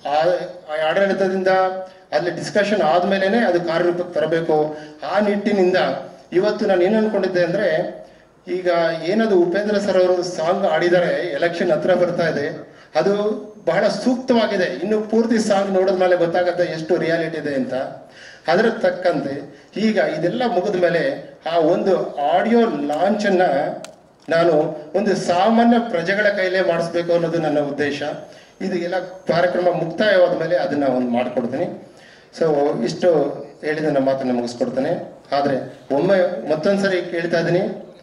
ಆಡಳಿತದಿಂದ ಅಲ್ಲಿ ಡಿಸ್ಕಷನ್ ಆದ್ಮೇಲೆನೆ ಅದು ಕಾರ್ಯರೂಪಕ್ಕೆ ತರಬೇಕು. ಆ ನಿಟ್ಟಿನಿಂದ ಇವತ್ತು ನಾನು ಏನು ಅನ್ಕೊಂಡಿದ್ದೆ ಅಂದ್ರೆ, ಈಗ ಏನದು ಉಪೇಂದ್ರ ಸರ್ ಅವರು ಸಾಂಗ್ ಆಡಿದ್ದಾರೆ, ಎಲೆಕ್ಷನ್ ಹತ್ರ ಬರ್ತಾ ಇದೆ, ಅದು ಬಹಳ ಸೂಕ್ತವಾಗಿದೆ. ಇನ್ನು ಪೂರ್ತಿ ಸಾಂಗ್ ನೋಡಿದ್ಮೇಲೆ ಗೊತ್ತಾಗತ್ತೆ ಎಷ್ಟು ರಿಯಾಲಿಟಿ ಇದೆ ಅಂತ. ಅದರ ತಕ್ಕಂತೆ ಈಗ ಇದೆಲ್ಲ ಮುಗಿದ ಮೇಲೆ ಆ ಒಂದು ಆಡಿಯೋ ಲಾಂಚ್ ಅನ್ನ ನಾನು ಒಂದು ಸಾಮಾನ್ಯ ಪ್ರಜೆಗಳ ಕೈಲೇ ಮಾಡಿಸ್ಬೇಕು ಅನ್ನೋದು ನನ್ನ ಉದ್ದೇಶ. ಇದು ಎಲ್ಲ ಕಾರ್ಯಕ್ರಮ ಮುಕ್ತಾಯವಾದ ಮೇಲೆ ಅದನ್ನ ಒಂದು ಮಾಡಿಕೊಡ್ತೀನಿ. ಸೊ ಇಷ್ಟು ಹೇಳಿ ನನ್ನ ಮಾತನ್ನ ಮುಗಿಸ್ಕೊಡ್ತೇನೆ. ಆದ್ರೆ ಒಮ್ಮೆ ಮತ್ತೊಂದ್ಸರಿ ಕೇಳ್ತಾ ಇದ್ದೀನಿ,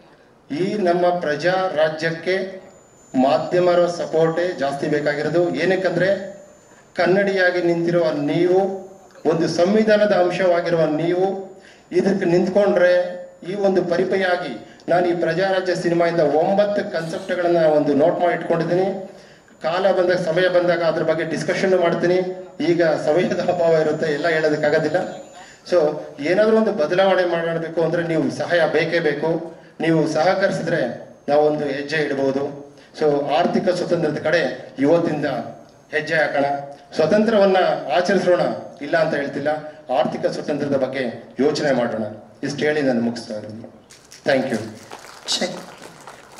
ಈ ನಮ್ಮ ಪ್ರಜಾ ರಾಜ್ಯಕ್ಕೆ ಮಾಧ್ಯಮರ ಸಪೋರ್ಟೇ ಜಾಸ್ತಿ ಬೇಕಾಗಿರೋದು. ಏನಕ್ಕಂದ್ರೆ ಕನ್ನಡಿಯಾಗಿ ನಿಂತಿರುವ ನೀವು, ಒಂದು ಸಂವಿಧಾನದ ಅಂಶವಾಗಿರುವ ನೀವು ಇದಕ್ಕೆ ನಿಂತ್ಕೊಂಡ್ರೆ, ಈ ಒಂದು ಪರಿಪಯಾಗಿ ನಾನು ಈ ಪ್ರಜಾರಾಜ್ಯ ಸಿನಿಮಾಯಿಂದ 9 ಕನ್ಸೆಪ್ಟ್ಗಳನ್ನ ಒಂದು ನೋಟ್ ಮಾಡಿ ಇಟ್ಕೊಂಡಿದ್ದೀನಿ. ಕಾಲ ಬಂದಾಗ, ಸಮಯ ಬಂದಾಗ ಅದ್ರ ಬಗ್ಗೆ ಡಿಸ್ಕಷನ್ ಮಾಡ್ತೀನಿ. ಈಗ ಸಮಯದ ಅಭಾವ ಇರುತ್ತೆ, ಎಲ್ಲ ಹೇಳೋದಕ್ಕಾಗೋದಿಲ್ಲ. ಸೊ ಏನಾದರೂ ಒಂದು ಬದಲಾವಣೆ ಮಾಡಬೇಕು ಅಂದ್ರೆ ನೀವು ಸಹಾಯ ಬೇಕೇ ಬೇಕು. ನೀವು ಸಹಕರಿಸಿದ್ರೆ ನಾವೊಂದು ಹೆಜ್ಜೆ ಇಡಬಹುದು. ಸೊ ಆರ್ಥಿಕ ಸ್ವಾತಂತ್ರ್ಯದ ಕಡೆ ಇವತ್ತಿಂದ ಹೆಜ್ಜೆ ಹಾಕೋಣ. ಸ್ವತಂತ್ರವನ್ನ ಆಚರಿಸೋಣ, ಇಲ್ಲ ಅಂತ ಹೇಳ್ತಿಲ್ಲ. ಆರ್ಥಿಕ ಸ್ವಾತಂತ್ರ್ಯದ ಬಗ್ಗೆ ಯೋಚನೆ ಮಾಡೋಣ. ಇಷ್ಟು ಹೇಳಿ ನಾನು ಮುಗಿಸ್ತಾ ಇದ್ದೀನಿ. Thank you.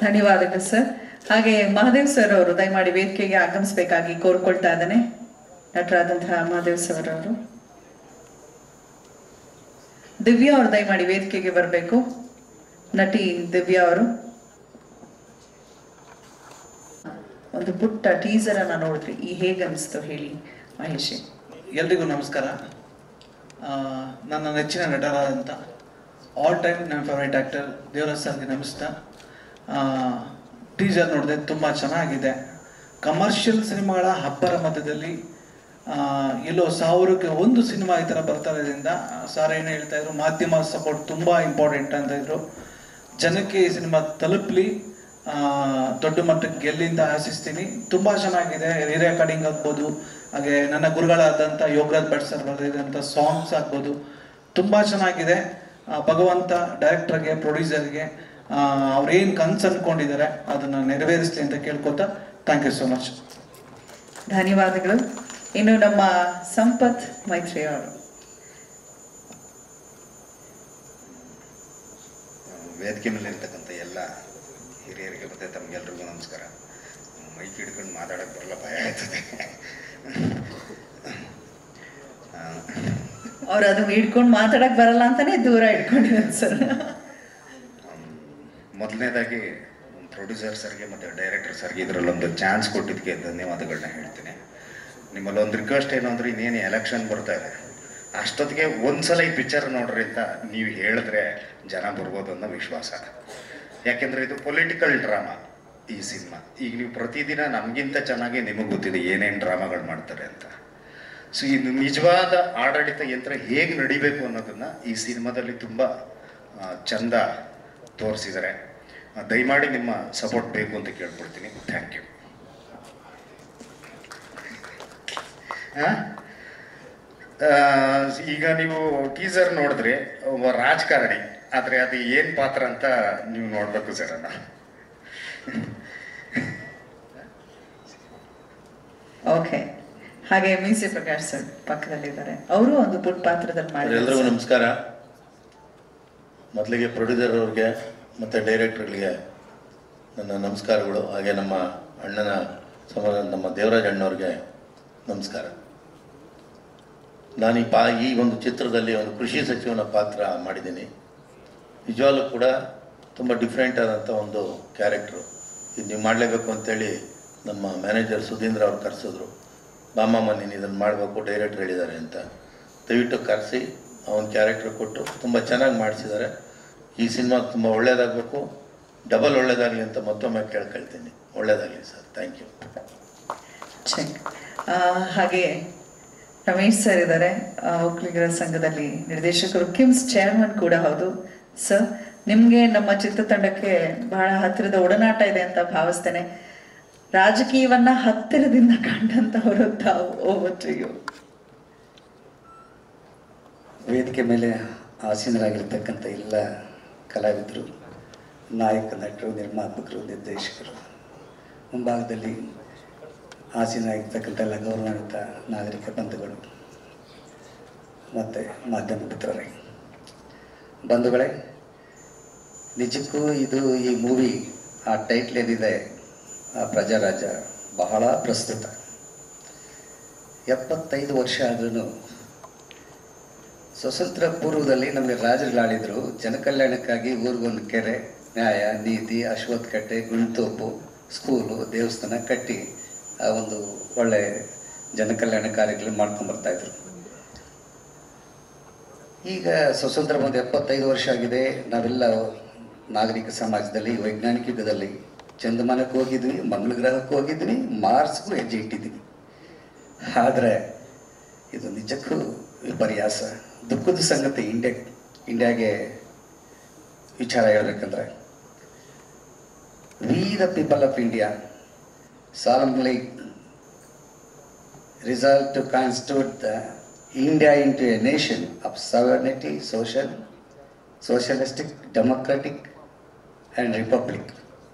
ಧನ್ಯವಾದಗಳು ಸರ್. ಹಾಗೆ ಮಹಾದೇವ್ ಸರ್ ಅವರು ದಯಮಾಡಿ ವೇದಿಕೆಗೆ ಆಗಮಿಸಬೇಕಾಗಿ ಕೋರ್ಕೊಳ್ತಾ ಇದ್ದಾನೆ. ನಟರಾದಂತಹ ಮಹಾದೇವ್ ಸರ್ ಅವರು. ದಿವ್ಯಾ ಅವರು ದಯಮಾಡಿ ವೇದಿಕೆಗೆ ಬರಬೇಕು. ನಟಿ ದಿವ್ಯಾ ಅವರು ಒಂದು ಪುಟ್ಟ ಟೀಸರ್ ಅನ್ನ ನೋಡಿದ್ರಿ, ಈ ಹೇಗನ್ನಿಸ್ತು ಹೇಳಿ ಮಹೇಶ್? ಎಲ್ರಿಗೂ ನಮಸ್ಕಾರ. ನನ್ನ ನೆಚ್ಚಿನ ನಟರಾದಂಥ ಆಲ್ ಟೈಮ್ ನನ್ನ ಫೇವ್ರೇಟ್ ಆ್ಯಕ್ಟರ್ ದೇವರಾಜ್ ಸರ್ಗೆ ನಮಿಸ್ತಾ, ಟೀಸರ್ ನೋಡಿದೆ, ತುಂಬ ಚೆನ್ನಾಗಿದೆ. ಕಮರ್ಷಿಯಲ್ ಸಿನಿಮಾಗಳ ಹಬ್ಬರ ಮಧ್ಯದಲ್ಲಿ ಎಲ್ಲೋ 1000ಕ್ಕೆ 1 ಸಿನಿಮಾ ಈ ಥರ ಬರ್ತಾ ಇರೋದ್ರಿಂದ ಸರ್ ಏನು ಹೇಳ್ತಾ ಇದ್ರು, ಮಾಧ್ಯಮ ಸಪೋರ್ಟ್ ತುಂಬ ಇಂಪಾರ್ಟೆಂಟ್ ಅಂತ ಇದ್ರು. ಜನಕ್ಕೆ ಈ ಸಿನಿಮಾ ತಲುಪಲಿ, ದೊಡ್ಡ ಮಟ್ಟಕ್ಕೆ ಗೆಲ್ಲಿ ಅಂತ ಆಶಿಸ್ತೀನಿ. ತುಂಬ ಚೆನ್ನಾಗಿದೆ. ರೆಕಾರ್ಡಿಂಗ್ ಆಗ್ಬೋದು, ಹಾಗೆ ನನ್ನ ಗುರುಗಳಾದಂಥ ಯೋಗರಾಜ್ ಭಟ್ ಸರ್ ಬರೆದಿದ್ದಂಥ ಸಾಂಗ್ಸ್ ಆಗ್ಬೋದು, ತುಂಬ ಚೆನ್ನಾಗಿದೆ. ಭಗವಂತ ಡೈರೆಕ್ಟರ್ಗೆ, ಪ್ರೊಡ್ಯೂಸರ್ಗೆ ಅವ್ರೇನು ಕನ್ಸು ಅಂದ್ಕೊಂಡಿದ್ದಾರೆ ಅದನ್ನು ನೆರವೇರಿಸಲಿ ಅಂತ ಕೇಳ್ಕೊತಾ, ಥ್ಯಾಂಕ್ ಯು ಸೋ ಮಚ್. ಧನ್ಯವಾದಗಳು. ಇನ್ನು ನಮ್ಮ ಸಂಪತ್ ಮೈತ್ರಿ ಅವರು. ವೇದಿಕೆ ಮೇಲೆ ಇರ್ತಕ್ಕಂಥ ಎಲ್ಲ ಹಿರಿಯರಿಗೆ ಮತ್ತು ತಮಗೆಲ್ರಿಗೂ ನಮಸ್ಕಾರ. ಮೈಕ್ ಹಿಡ್ಕೊಂಡು ಮಾತಾಡೋಕ್ಕೆ ಬರಲ್ಲ, ಭಯ ಆಯ್ತದೆ. ಅವ್ರು ಅದನ್ನ ಹಿಡ್ಕೊಂಡು ಮಾತಾಡಕ್ ಬರಲ್ಲ ಅಂತಾನೆ ದೂರ ಇಟ್ಕೊಂಡಿದ್ದಾರೆ ಸರ್. ಮೊದಲನೇದಾಗಿ ಪ್ರೊಡ್ಯೂಸರ್ ಸರ್ಗೆ ಮತ್ತು ಡೈರೆಕ್ಟರ್ ಸರ್ಗೆ ಇದರಲ್ಲೊಂದು ಚಾನ್ಸ್ ಕೊಟ್ಟಿದ್ದಕ್ಕೆ ಧನ್ಯವಾದಗಳನ್ನ ಹೇಳ್ತೀನಿ. ನಿಮ್ಮಲ್ಲೊಂದು ರಿಕ್ವೆಸ್ಟ್ ಏನು ಅಂದರೆ, ಇನ್ನೇನು ಎಲೆಕ್ಷನ್ ಬರ್ತಾ ಇದೆ, ಅಷ್ಟೊತ್ತಿಗೆ ಒಂದ್ಸಲ ಈ ಪಿಕ್ಚರ್ ನೋಡ್ರಿ ಅಂತ ನೀವು ಹೇಳಿದ್ರೆ ಜನ ಬರ್ಬೋದು ಅನ್ನೋ ವಿಶ್ವಾಸ. ಯಾಕೆಂದರೆ ಇದು ಪೊಲಿಟಿಕಲ್ ಡ್ರಾಮಾ ಈ ಸಿನಿಮಾ. ಈಗ ನೀವು ಪ್ರತಿದಿನ ನಮಗಿಂತ ಚೆನ್ನಾಗಿ ನಿಮಗೆ ಗೊತ್ತಿದೆ ಏನೇನು ಡ್ರಾಮಾಗಳು ಮಾಡ್ತಾರೆ ಅಂತ. ಸೊ ಇದು ನಿಜವಾದ ಆಡಳಿತ ಯಂತ್ರ ಹೇಗೆ ನಡಿಬೇಕು ಅನ್ನೋದನ್ನು ಈ ಸಿನಿಮಾದಲ್ಲಿ ತುಂಬ ಚಂದ ತೋರಿಸಿದ್ದಾರೆ. ದಯಮಾಡಿ ನಿಮ್ಮ ಸಪೋರ್ಟ್ ಬೇಕು ಅಂತ ಕೇಳ್ಕೊಳ್ತೀನಿ. Thank you. ಈಗ ನೀವು ಟೀಸರ್ ನೋಡಿದ್ರೆ ಒಬ್ಬ ರಾಜಕಾರಣಿ, ಆದರೆ ಅದು ಏನು ಪಾತ್ರ ಅಂತ ನೀವು ನೋಡಬೇಕು ಸರ್. ಅನ್ನ ಓಕೆ, ಹಾಗೆ ಮೀಸೆ ಪ್ರಕಾಶ್ ಸರ್ ಪಕ್ಕದಲ್ಲಿದ್ದಾರೆ, ಅವರು ಒಂದು ಪುಟ್ ಪಾತ್ರದಲ್ಲಿ ಮಾಡಿದ್ದಾರೆ. ಎಲ್ಲರಿಗೂ ನಮಸ್ಕಾರ. ಮೊದಲಿಗೆ ಪ್ರೊಡ್ಯೂಸರ್ ಅವ್ರಿಗೆ ಮತ್ತು ಡೈರೆಕ್ಟರ್ಗಳಿಗೆ ನನ್ನ ನಮಸ್ಕಾರಗಳು. ಹಾಗೆ ನಮ್ಮ ಅಣ್ಣನ ನಮ್ಮ ದೇವರಾಜ್ ಅಣ್ಣವ್ರಿಗೆ ನಮಸ್ಕಾರ. ನಾನು ಈ ಒಂದು ಚಿತ್ರದಲ್ಲಿ ಒಂದು ಕೃಷಿ ಸಚಿವನ ಪಾತ್ರ ಮಾಡಿದ್ದೀನಿ. ನಿಜವಾಗ್ಲೂ ಕೂಡ ತುಂಬ ಡಿಫ್ರೆಂಟ್ ಆದಂಥ ಒಂದು ಕ್ಯಾರೆಕ್ಟ್ರು. ಇದು ನೀವು ಮಾಡಲೇಬೇಕು ಅಂತೇಳಿ ನಮ್ಮ ಮ್ಯಾನೇಜರ್ ಸುಧೀಂದ್ರ ಅವ್ರು ಕರೆಸಿದ್ರು. ಬಾಮಮ್ಮ ನೀನು ಇದನ್ನು ಮಾಡಬೇಕು, ಡೈರೆಕ್ಟ್ರ್ ಹೇಳಿದ್ದಾರೆ ಅಂತ. ದಯವಿಟ್ಟು ಕರೆಸಿ ಅವನ ಕ್ಯಾರೆಕ್ಟರ್ ಕೊಟ್ಟು ತುಂಬ ಚೆನ್ನಾಗಿ ಮಾಡಿಸಿದ್ದಾರೆ. ಈ ಸಿನಿಮಾ ತುಂಬ ಒಳ್ಳೆಯದಾಗಬೇಕು, ಡಬಲ್ ಒಳ್ಳೆಯದಾಗಲಿ ಅಂತ ಮತ್ತೊಮ್ಮೆ ಕೇಳ್ಕೊಳ್ತೀನಿ. ಒಳ್ಳೆಯದಾಗಲಿ ಸರ್, ಥ್ಯಾಂಕ್ ಯು. ಹಾಗೆ ರಮೇಶ್ ಸರ್ ಇದ್ದಾರೆ, ಒಕ್ಕಲಿಗರ ಸಂಘದಲ್ಲಿ ನಿರ್ದೇಶಕರು, ಕಿಮ್ಸ್ ಚೇರ್ಮನ್ ಕೂಡ ಹೌದು. ಸರ್, ನಿಮಗೆ ನಮ್ಮ ಚಿತ್ರತಂಡಕ್ಕೆ ಬಹಳ ಹತ್ತಿರದ ಒಡನಾಟ ಇದೆ ಅಂತ ಭಾವಿಸ್ತೇನೆ. ರಾಜಕೀಯವನ್ನ ಹತ್ತಿರದಿಂದ ಕಂಡಂತವರು ತಾವು. Over to you. ವೇದಿಕೆ ಮೇಲೆ ಆಸೀನರಾಗಿರ್ತಕ್ಕಂಥ ಎಲ್ಲ ಕಲಾವಿದರು, ನಾಯಕ ನಟರು, ನಿರ್ಮಾಪಕರು, ನಿರ್ದೇಶಕರು, ಮುಂಭಾಗದಲ್ಲಿ ಆಸೀನರಾಗಿರ್ತಕ್ಕಂಥ ಎಲ್ಲ ಗೌರವಾನ್ವಿತ ನಾಗರಿಕ ಬಂಧುಗಳು ಮತ್ತು ಮಾಧ್ಯಮ ಮಿತ್ರರೇ, ಬಂಧುಗಳೇ, ನಿಜಕ್ಕೂ ಇದು ಈ ಮೂವಿ ಆ ಟೈಟ್ಲ್ ಏನಿದೆ ಪ್ರಜಾರಾಜ ಬಹಳ ಪ್ರಸ್ತುತ. 75 ವರ್ಷ ಆದ್ರೂ ಸ್ವತಂತ್ರ ಪೂರ್ವದಲ್ಲಿ ನಮಗೆ ರಾಜರುಗಳಾಡಿದ್ರು ಜನಕಲ್ಯಾಣಕ್ಕಾಗಿ ಊರಿಗೊಂದು ಕೆರೆ, ನ್ಯಾಯ, ನೀತಿ, ಅಶ್ವತ್ಥ ಕಟ್ಟೆ, ಗುಂಡ್ತೋಪು, ಸ್ಕೂಲು, ದೇವಸ್ಥಾನ ಕಟ್ಟಿ ಆ ಒಂದು ಒಳ್ಳೆ ಜನಕಲ್ಯಾಣ ಕಾರ್ಯಗಳನ್ನು ಮಾಡ್ಕೊಂಡ್ಬರ್ತಾಯಿದ್ರು. ಈಗ ಸ್ವತಂತ್ರ ಬಂದು 75 ವರ್ಷ ಆಗಿದೆ. ನಾವೆಲ್ಲ ನಾಗರಿಕ ಸಮಾಜದಲ್ಲಿ, ವೈಜ್ಞಾನಿಕ ಯುಗದಲ್ಲಿ ಚಂದ್ರಮಾನಕ್ಕೆ ಹೋಗಿದ್ವಿ, ಮಂಗಳ ಗ್ರಹಕ್ಕೆ ಹೋಗಿದ್ವಿ, ಮಾರ್ಸ್ಗೂ ಹೆಜ್ಜೆ ಇಟ್ಟಿದ್ವಿ. ಆದರೆ ಇದು ನಿಜಕ್ಕೂ ವಿಪರ್ಯಾಸ, ದುಃಖದ ಸಂಗತಿ. ಇಂಡಿಯಾಗೆ ವಿಚಾರ ಹೇಳಬೇಕಂದ್ರೆ, we the people of India solemnly resolved to constitute the India into a nation of sovereignty, socialistic, democratic and republic.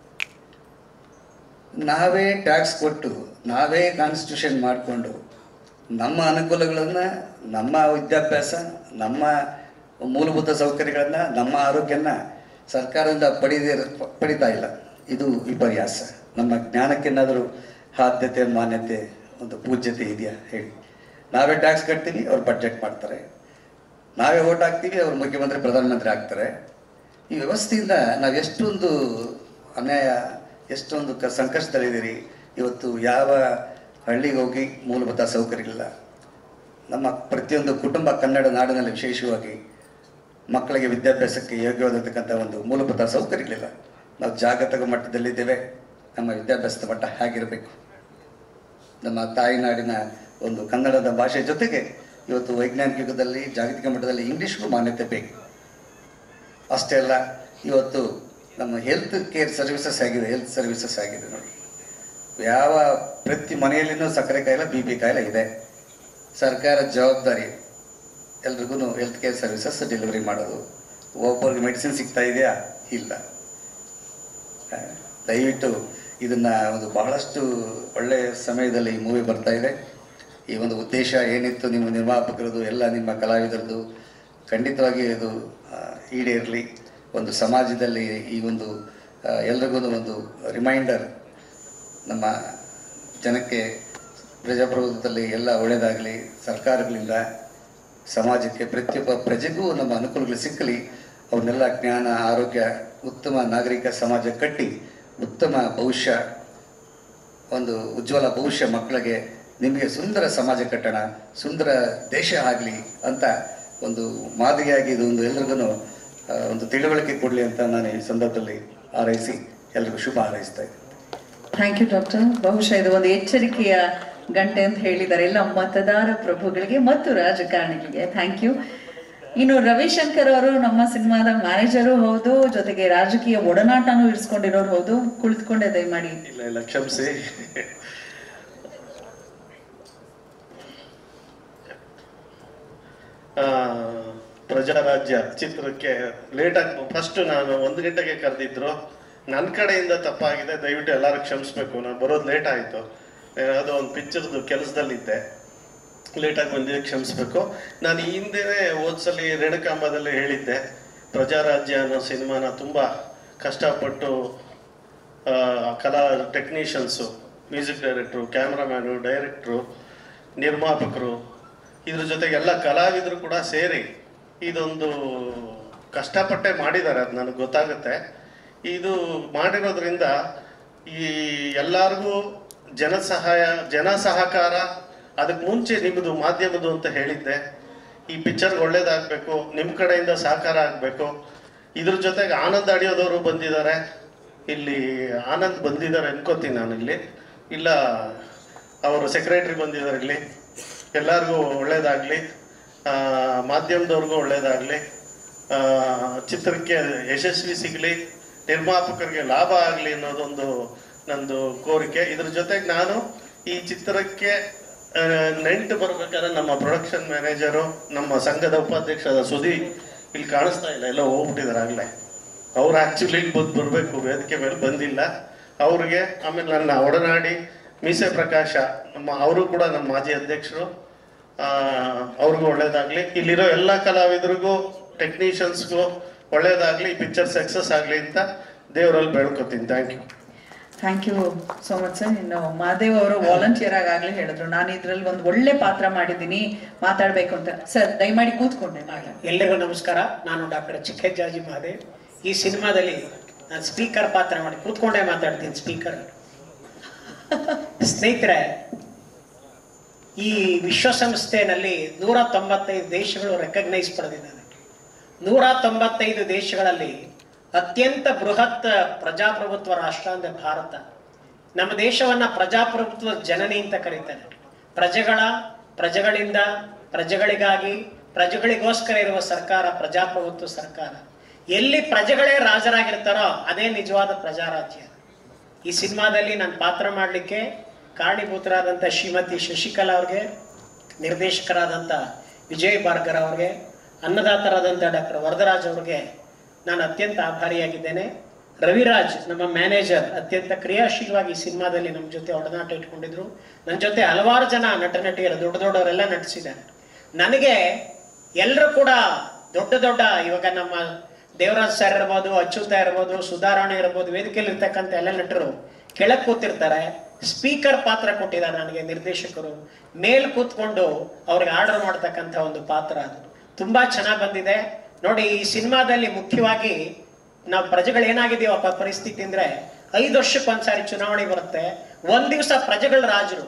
ನಾವೇ ಟ್ಯಾಕ್ಸ್ ಕೊಟ್ಟು, ನಾವೇ ಕಾನ್ಸ್ಟಿಟ್ಯೂಷನ್ ಮಾಡಿಕೊಂಡು, ನಮ್ಮ ಅನುಕೂಲಗಳನ್ನು, ನಮ್ಮ ವಿದ್ಯಾಭ್ಯಾಸ, ನಮ್ಮ ಮೂಲಭೂತ ಸೌಕರ್ಯಗಳನ್ನು, ನಮ್ಮ ಆರೋಗ್ಯನ ಸರ್ಕಾರದಿಂದ ಪಡಿತಾ ಇಲ್ಲ. ಇದು ವಿಪರ್ಯಾಸ. ನಮ್ಮ ಜ್ಞಾನಕ್ಕೇನಾದರೂ ಆದ್ಯತೆ, ಮಾನ್ಯತೆ, ಒಂದು ಪೂಜ್ಯತೆ ಇದೆಯಾ ಹೇಳಿ? ನಾವೇ ಟ್ಯಾಕ್ಸ್ ಕಟ್ತೀವಿ, ಅವ್ರು ಬಡ್ಜೆಟ್ ಮಾಡ್ತಾರೆ. ನಾವೇ ಓಟ್ ಹಾಕ್ತೀವಿ, ಅವ್ರು ಮುಖ್ಯಮಂತ್ರಿ ಪ್ರಧಾನಮಂತ್ರಿ ಆಗ್ತಾರೆ. ಈ ವ್ಯವಸ್ಥೆಯಿಂದ ನಾವು ಎಷ್ಟೊಂದು ಅನ್ಯಾಯ, ಎಷ್ಟೊಂದು ಸಂಕಷ್ಟದಲ್ಲಿದ್ದೀರಿ. ಇವತ್ತು ಯಾವ ಹಳ್ಳಿಗೆ ಹೋಗಿ ಮೂಲಭೂತ ಸೌಕರ್ಯಗಳಿಲ್ಲ. ನಮ್ಮ ಪ್ರತಿಯೊಂದು ಕುಟುಂಬ ಕನ್ನಡ ನಾಡಿನಲ್ಲಿ ವಿಶೇಷವಾಗಿ ಮಕ್ಕಳಿಗೆ ವಿದ್ಯಾಭ್ಯಾಸಕ್ಕೆ ಯೋಗ್ಯವಾದಂತಕ್ಕಂಥ ಒಂದು ಮೂಲಭೂತ ಸೌಕರ್ಯಗಳಿಲ್ಲ. ನಾವು ಜಾಗತಿಕ ಮಟ್ಟದಲ್ಲಿದ್ದೇವೆ, ನಮ್ಮ ವಿದ್ಯಾಭ್ಯಾಸದ ಮಟ್ಟ ಹೇಗಿರಬೇಕು? ನಮ್ಮ ತಾಯಿನಾಡಿನ ಒಂದು ಕನ್ನಡದ ಭಾಷೆ ಜೊತೆಗೆ ಇವತ್ತು ವೈಜ್ಞಾನಿಕ ಯುಗದಲ್ಲಿ ಜಾಗತಿಕ ಮಟ್ಟದಲ್ಲಿ ಇಂಗ್ಲೀಷ್ಗೂ ಮಾನ್ಯತೆ ಬೇಕು. ಅಷ್ಟೇ ಅಲ್ಲ, ಇವತ್ತು ನಮ್ಮ ಹೆಲ್ತ್ ಕೇರ್ ಸರ್ವಿಸಸ್ ಆಗಿದೆ, ಹೆಲ್ತ್ ಸರ್ವಿಸಸ್ ಆಗಿದೆ ನೋಡಿ. ಯಾವ ಪ್ರತಿ ಮನೆಯಲ್ಲಿನೂ ಸಕ್ಕರೆ ಕಾಯಿಲೆ, BP ಕಾಯಿಲೆ ಇದೆ. ಸರ್ಕಾರದ ಜವಾಬ್ದಾರಿ ಎಲ್ರಿಗೂ ಹೆಲ್ತ್ ಕೇರ್ ಸರ್ವಿಸಸ್ ಡೆಲಿವರಿ ಮಾಡೋದು. ಒಬ್ಬರಿಗೆ ಮೆಡಿಸಿನ್ ಸಿಗ್ತಾ ಇದೆಯಾ? ಇಲ್ಲ. ದಯವಿಟ್ಟು ಇದನ್ನು ಒಂದು ಬಹಳಷ್ಟು ಒಳ್ಳೆಯ ಸಮಯದಲ್ಲಿ ಈ ಮೂವಿ ಬರ್ತಾ ಇದೆ. ಈ ಒಂದು ಉದ್ದೇಶ ಏನಿತ್ತು ನಿಮ್ಮ ನಿರ್ಮಾಪಕರದು, ಎಲ್ಲ ನಿಮ್ಮ ಕಲಾವಿದರದು, ಖಂಡಿತವಾಗಿ ಅದು ಈಡೇರಲಿ. ಒಂದು ಸಮಾಜದಲ್ಲಿ ಈ ಒಂದು ಎಲ್ರಿಗೂ ಒಂದು ರಿಮೈಂಡರ್, ನಮ್ಮ ಜನಕ್ಕೆ ಪ್ರಜಾಪ್ರಭುತ್ವದಲ್ಲಿ ಎಲ್ಲ ಒಳ್ಳೆಯದಾಗಲಿ, ಸರ್ಕಾರಗಳಿಂದ ಸಮಾಜಕ್ಕೆ ಪ್ರತಿಯೊಬ್ಬ ಪ್ರಜೆಗೂ ನಮ್ಮ ಅನುಕೂಲಗಳು ಸಿಕ್ಕಲಿ. ಅವನ್ನೆಲ್ಲ ಜ್ಞಾನ, ಆರೋಗ್ಯ, ಉತ್ತಮ ನಾಗರಿಕ ಸಮಾಜ ಕಟ್ಟಿ ಉತ್ತಮ ಭವಿಷ್ಯ, ಒಂದು ಉಜ್ವಲ ಭವಿಷ್ಯ ಮಕ್ಕಳಿಗೆ, ನಿಮಗೆ ಸುಂದರ ಸಮಾಜ ಕಟ್ಟೋಣ, ಸುಂದರ ದೇಶ ಆಗಲಿ ಅಂತ ಒಂದು ಮಾದರಿಯಾಗಿ ಇದು ಒಂದು ಎಲ್ರಿಗೂ ಒಂದು ತಿಳುವಳಿಕೆ ಕೊಡಲಿ ಅಂತ ನಾನು ಈ ಸಂದರ್ಭದಲ್ಲಿ ಹಾರೈಸಿ ಎಲ್ರಿಗೂ ಶುಭ ಹಾರೈಸ್ತಾ ಇದ್ದೀನಿ. Thank you doctor. ಬಹುಶಃ ಇದು ಒಂದು ಎಚ್ಚರಿಕೆಯ ಗಂಟೆ ಅಂತ ಹೇಳಿದ್ದಾರೆ ಎಲ್ಲ ಮತದಾರ ಪ್ರಭುಗಳಿಗೆ ಮತ್ತು ರಾಜಕಾರಣಿಗಳಿಗೆ. Thank you. ಇನ್ನು ರವಿಶಂಕರ್ ಅವರು ನಮ್ಮ ಸಿನಿಮಾದ ಮ್ಯಾನೇಜರು ಹೌದು, ಜೊತೆಗೆ ರಾಜಕೀಯ ಒಡನಾಟನೂ ಇರಿಸ್ಕೊಂಡಿರೋರು ಹೌದು. ಕುಳಿತುಕೊಂಡೆ ದಯಮಾಡಿ. ಇಲ್ಲ ಕ್ಷಮಿಸಿ. ಪ್ರಜಾರಾಜ್ಯ ಚಿತ್ರಕ್ಕೆ ಲೇಟಾಗಿ ಫಸ್ಟ್ ನಾನು 1 ಗಂಟೆಗೆ ಕರೆದಿದ್ರು. ನನ್ನ ಕಡೆಯಿಂದ ತಪ್ಪಾಗಿದೆ, ದಯವಿಟ್ಟು ಎಲ್ಲರೂ ಕ್ಷಮಿಸ್ಬೇಕು. ನಾನು ಬರೋದು ಲೇಟ್ ಆಯಿತು, ಯಾವುದೋ ಒಂದು ಪಿಕ್ಚರ್ದು ಕೆಲಸದಲ್ಲಿದ್ದೆ, ಲೇಟಾಗಿ ಬಂದಿದ್ದೆ, ಕ್ಷಮಿಸ್ಬೇಕು. ನಾನು ಈ ಹಿಂದೆನೇ ಹೋದ್ಸಲಿ ರೇಣುಕಾಂಬದಲ್ಲಿ ಹೇಳಿದ್ದೆ, ಪ್ರಜಾರಾಜ್ಯ ಅನ್ನೋ ಸಿನಿಮಾನ ತುಂಬ ಕಷ್ಟಪಟ್ಟು ಕಲಾ technicians, music director, cameraman, director, ನಿರ್ಮಾಪಕರು, ಇದ್ರ ಜೊತೆಗೆ ಎಲ್ಲ ಕಲಾವಿದರು ಕೂಡ ಸೇರಿ ಇದೊಂದು ಕಷ್ಟಪಟ್ಟೆ ಮಾಡಿದ್ದಾರೆ. ಅದು ನನಗೆ ಗೊತ್ತಾಗುತ್ತೆ. ಇದು ಮಾಡಿರೋದ್ರಿಂದ ಈ ಎಲ್ಲರಿಗೂ ಜನ ಸಹಕಾರ, ಅದಕ್ಕೆ ಮುಂಚೆ ನಿಮ್ಮದು ಮಾಧ್ಯಮದು ಅಂತ ಹೇಳಿದ್ದೆ, ಈ ಪಿಕ್ಚರ್ಗೆ ಒಳ್ಳೇದಾಗಬೇಕು, ನಿಮ್ಮ ಕಡೆಯಿಂದ ಸಹಕಾರ ಆಗಬೇಕು. ಇದ್ರ ಜೊತೆಗೆ ಆನಂದ್ ಅಡಿಯೋದವರು ಬಂದಿದ್ದಾರೆ, ಇಲ್ಲಿ ಆನಂದ್ ಬಂದಿದ್ದಾರೆ ಅನ್ಕೋತೀನಿ ನಾನು, ಇಲ್ಲಿ ಇಲ್ಲ ಅವರು ಸೆಕ್ರೆಟ್ರಿ ಬಂದಿದ್ದಾರೆ. ಇಲ್ಲಿ ಎಲ್ಲರಿಗೂ ಒಳ್ಳೇದಾಗಲಿ, ಮಾಧ್ಯಮದವ್ರಿಗೂ ಒಳ್ಳೇದಾಗಲಿ, ಚಿತ್ರಕ್ಕೆ ಯಶಸ್ವಿ ಸಿಗಲಿ, ನಿರ್ಮಾಪಕರಿಗೆ ಲಾಭ ಆಗಲಿ ಅನ್ನೋದೊಂದು ನಂದು ಕೋರಿಕೆ. ಇದ್ರ ಜೊತೆಗೆ ನಾನು ಈ ಚಿತ್ರಕ್ಕೆ ನೆಂಟು ಬರ್ಬೇಕಾದ್ರೆ ನಮ್ಮ ಪ್ರೊಡಕ್ಷನ್ ಮ್ಯಾನೇಜರು, ನಮ್ಮ ಸಂಘದ ಉಪಾಧ್ಯಕ್ಷರಾದ ಸುದಿ ಇಲ್ಲಿ ಕಾಣಿಸ್ತಾ ಇಲ್ಲ, ಎಲ್ಲ ಹೋಗ್ಬಿಟ್ಟಿದ್ದಾರೆ ಆಗಲೇ. ಅವ್ರು ಆ್ಯಕ್ಚುಲಿ ಇಲ್ಲಿ ಬರಬೇಕು, ವೇದಿಕೆ ಮೇಲೆ ಬಂದಿಲ್ಲ. ಅವ್ರಿಗೆ, ಆಮೇಲೆ ನನ್ನ ಒಡನಾಡಿ ಮೀಸೆ ಪ್ರಕಾಶ, ಅವರು ಕೂಡ ನಮ್ಮ ಮಾಜಿ ಅಧ್ಯಕ್ಷರು, ಅವ್ರಿಗೂ ಒಳ್ಳೇದಾಗಲಿ. ಇಲ್ಲಿರೋ ಎಲ್ಲ ಕಲಾವಿದರಿಗೂ, ಟೆಕ್ನಿಷಿಯನ್ಸ್ಗೂ ಒಳ್ಳೇದಾಗಲಿ, ಈ ಪಿಕ್ಚರ್ ಸಕ್ಸಸ್ ಆಗಲಿ ಅಂತ ದೇವರಲ್ಲಿ ಬೇಡ್ಕೊತೀನಿ. Thank you. Thank you so much sir. ಇನ್ನು ಮಹಾದೇವ್ ಅವರು ವಾಲಂಟಿಯರ್ ಆಗಾಗಲೇ ಹೇಳಿದ್ರು, ನಾನು ಇದರಲ್ಲಿ ಒಂದು ಒಳ್ಳೆ ಪಾತ್ರ ಮಾಡಿದ್ದೀನಿ, ಮಾತಾಡಬೇಕು ಅಂತ. ಸರ್ ದಯಮಾಡಿ ಕೂತ್ಕೊಂಡೆ. ಎಲ್ಲರಿಗೂ ನಮಸ್ಕಾರ. ನಾನು ಡಾಕ್ಟರ್ ಚಿಕ್ಕಜ್ಜಾಜಿ ಮಹಾದೇವ್. ಈ ಸಿನಿಮಾದಲ್ಲಿ ನಾನು ಸ್ಪೀಕರ್ ಪಾತ್ರ ಮಾಡಿ ಕೂತ್ಕೊಂಡೇ ಮಾತಾಡ್ತೀನಿ. ಸ್ಪೀಕರ್ ಸ್ನೇಹಿತರೆ, ಈ ವಿಶ್ವಸಂಸ್ಥೆಯಲ್ಲಿ 195 ದೇಶಗಳು ರೆಕಗ್ನೈಸ್ ಪಡೆದಿದ್ದಾವೆ. 195 ದೇಶಗಳಲ್ಲಿ ಅತ್ಯಂತ ಬೃಹತ್ ಪ್ರಜಾಪ್ರಭುತ್ವ ರಾಷ್ಟ್ರ ಅಂದ್ರೆ ಭಾರತ. ನಮ್ಮ ದೇಶವನ್ನ ಪ್ರಜಾಪ್ರಭುತ್ವ ಜನನಿ ಅಂತ ಕರೀತಾರೆ. ಪ್ರಜೆಗಳಿಂದ, ಪ್ರಜೆಗಳಿಗಾಗಿ, ಪ್ರಜೆಗಳಿಗೋಸ್ಕರ ಇರುವ ಸರ್ಕಾರ ಪ್ರಜಾಪ್ರಭುತ್ವ ಸರ್ಕಾರ. ಎಲ್ಲಿ ಪ್ರಜೆಗಳೇ ರಾಜರಾಗಿರ್ತಾರೋ ಅದೇ ನಿಜವಾದ ಪ್ರಜಾರಾಜ್ಯ. ಈ ಸಿನಿಮಾದಲ್ಲಿ ನಾನು ಪಾತ್ರ ಮಾಡಲಿಕ್ಕೆ ಕಾರಣೀಭೂತರಾದಂಥ ಶ್ರೀಮತಿ ಶಶಿಕಲಾ ಅವ್ರಿಗೆ, ನಿರ್ದೇಶಕರಾದಂಥ ವಿಜಯ್ ಭಾರ್ಗರ್ ಅವ್ರಿಗೆ, ಅನ್ನದಾತರಾದಂಥ ಡಾಕ್ಟರ್ ವರದರಾಜ್ ಅವ್ರಿಗೆ ನಾನು ಅತ್ಯಂತ ಆಭಾರಿಯಾಗಿದ್ದೇನೆ. ರವಿರಾಜ್ ನಮ್ಮ ಮ್ಯಾನೇಜರ್ ಅತ್ಯಂತ ಕ್ರಿಯಾಶೀಲವಾಗಿ ಈ ಸಿನಿಮಾದಲ್ಲಿ ನಮ್ಮ ಜೊತೆ ಒಡನಾಟ ಇಟ್ಕೊಂಡಿದ್ರು. ನನ್ನ ಜೊತೆ ಹಲವಾರು ಜನ ನಟನಟಿಯರು, ದೊಡ್ಡವರೆಲ್ಲ ನಟಿಸಿದ್ದಾರೆ. ನನಗೆ ಎಲ್ಲರೂ ಕೂಡ ದೊಡ್ಡ ಇವಾಗ ನಮ್ಮ ದೇವರಾಜ್ ಸರ್ ಇರ್ಬೋದು, ಅಚ್ಯುತ ಇರ್ಬೋದು, ಸುಧಾರಾಣಿ ಇರ್ಬೋದು, ವೇದಿಕೆಯಲ್ಲಿ ಇರ್ತಕ್ಕಂಥ ಎಲ್ಲ ನಟರು ಕೆಳಗೆ ಕೂತಿರ್ತಾರೆ. ಸ್ಪೀಕರ್ ಪಾತ್ರ ಕೊಟ್ಟಿದ್ದಾರೆ ನನಗೆ ನಿರ್ದೇಶಕರು. ಮೇಲ್ ಕೂತ್ಕೊಂಡು ಅವ್ರಿಗೆ ಆರ್ಡರ್ ಮಾಡ್ತಕ್ಕಂಥ ಒಂದು ಪಾತ್ರ ಅದು ತುಂಬಾ ಚೆನ್ನಾಗಿ ಬಂದಿದೆ. ನೋಡಿ, ಈ ಸಿನಿಮಾದಲ್ಲಿ ಮುಖ್ಯವಾಗಿ ನಾವು ಪ್ರಜೆಗಳು ಏನಾಗಿದೀವಪ್ಪ ಪರಿಸ್ಥಿತಿ ಅಂದ್ರೆ 5 ವರ್ಷಕ್ಕೊಂದ್ಸಾರಿ ಚುನಾವಣೆ ಬರುತ್ತೆ. ಒಂದ್ ದಿವಸ ಪ್ರಜೆಗಳ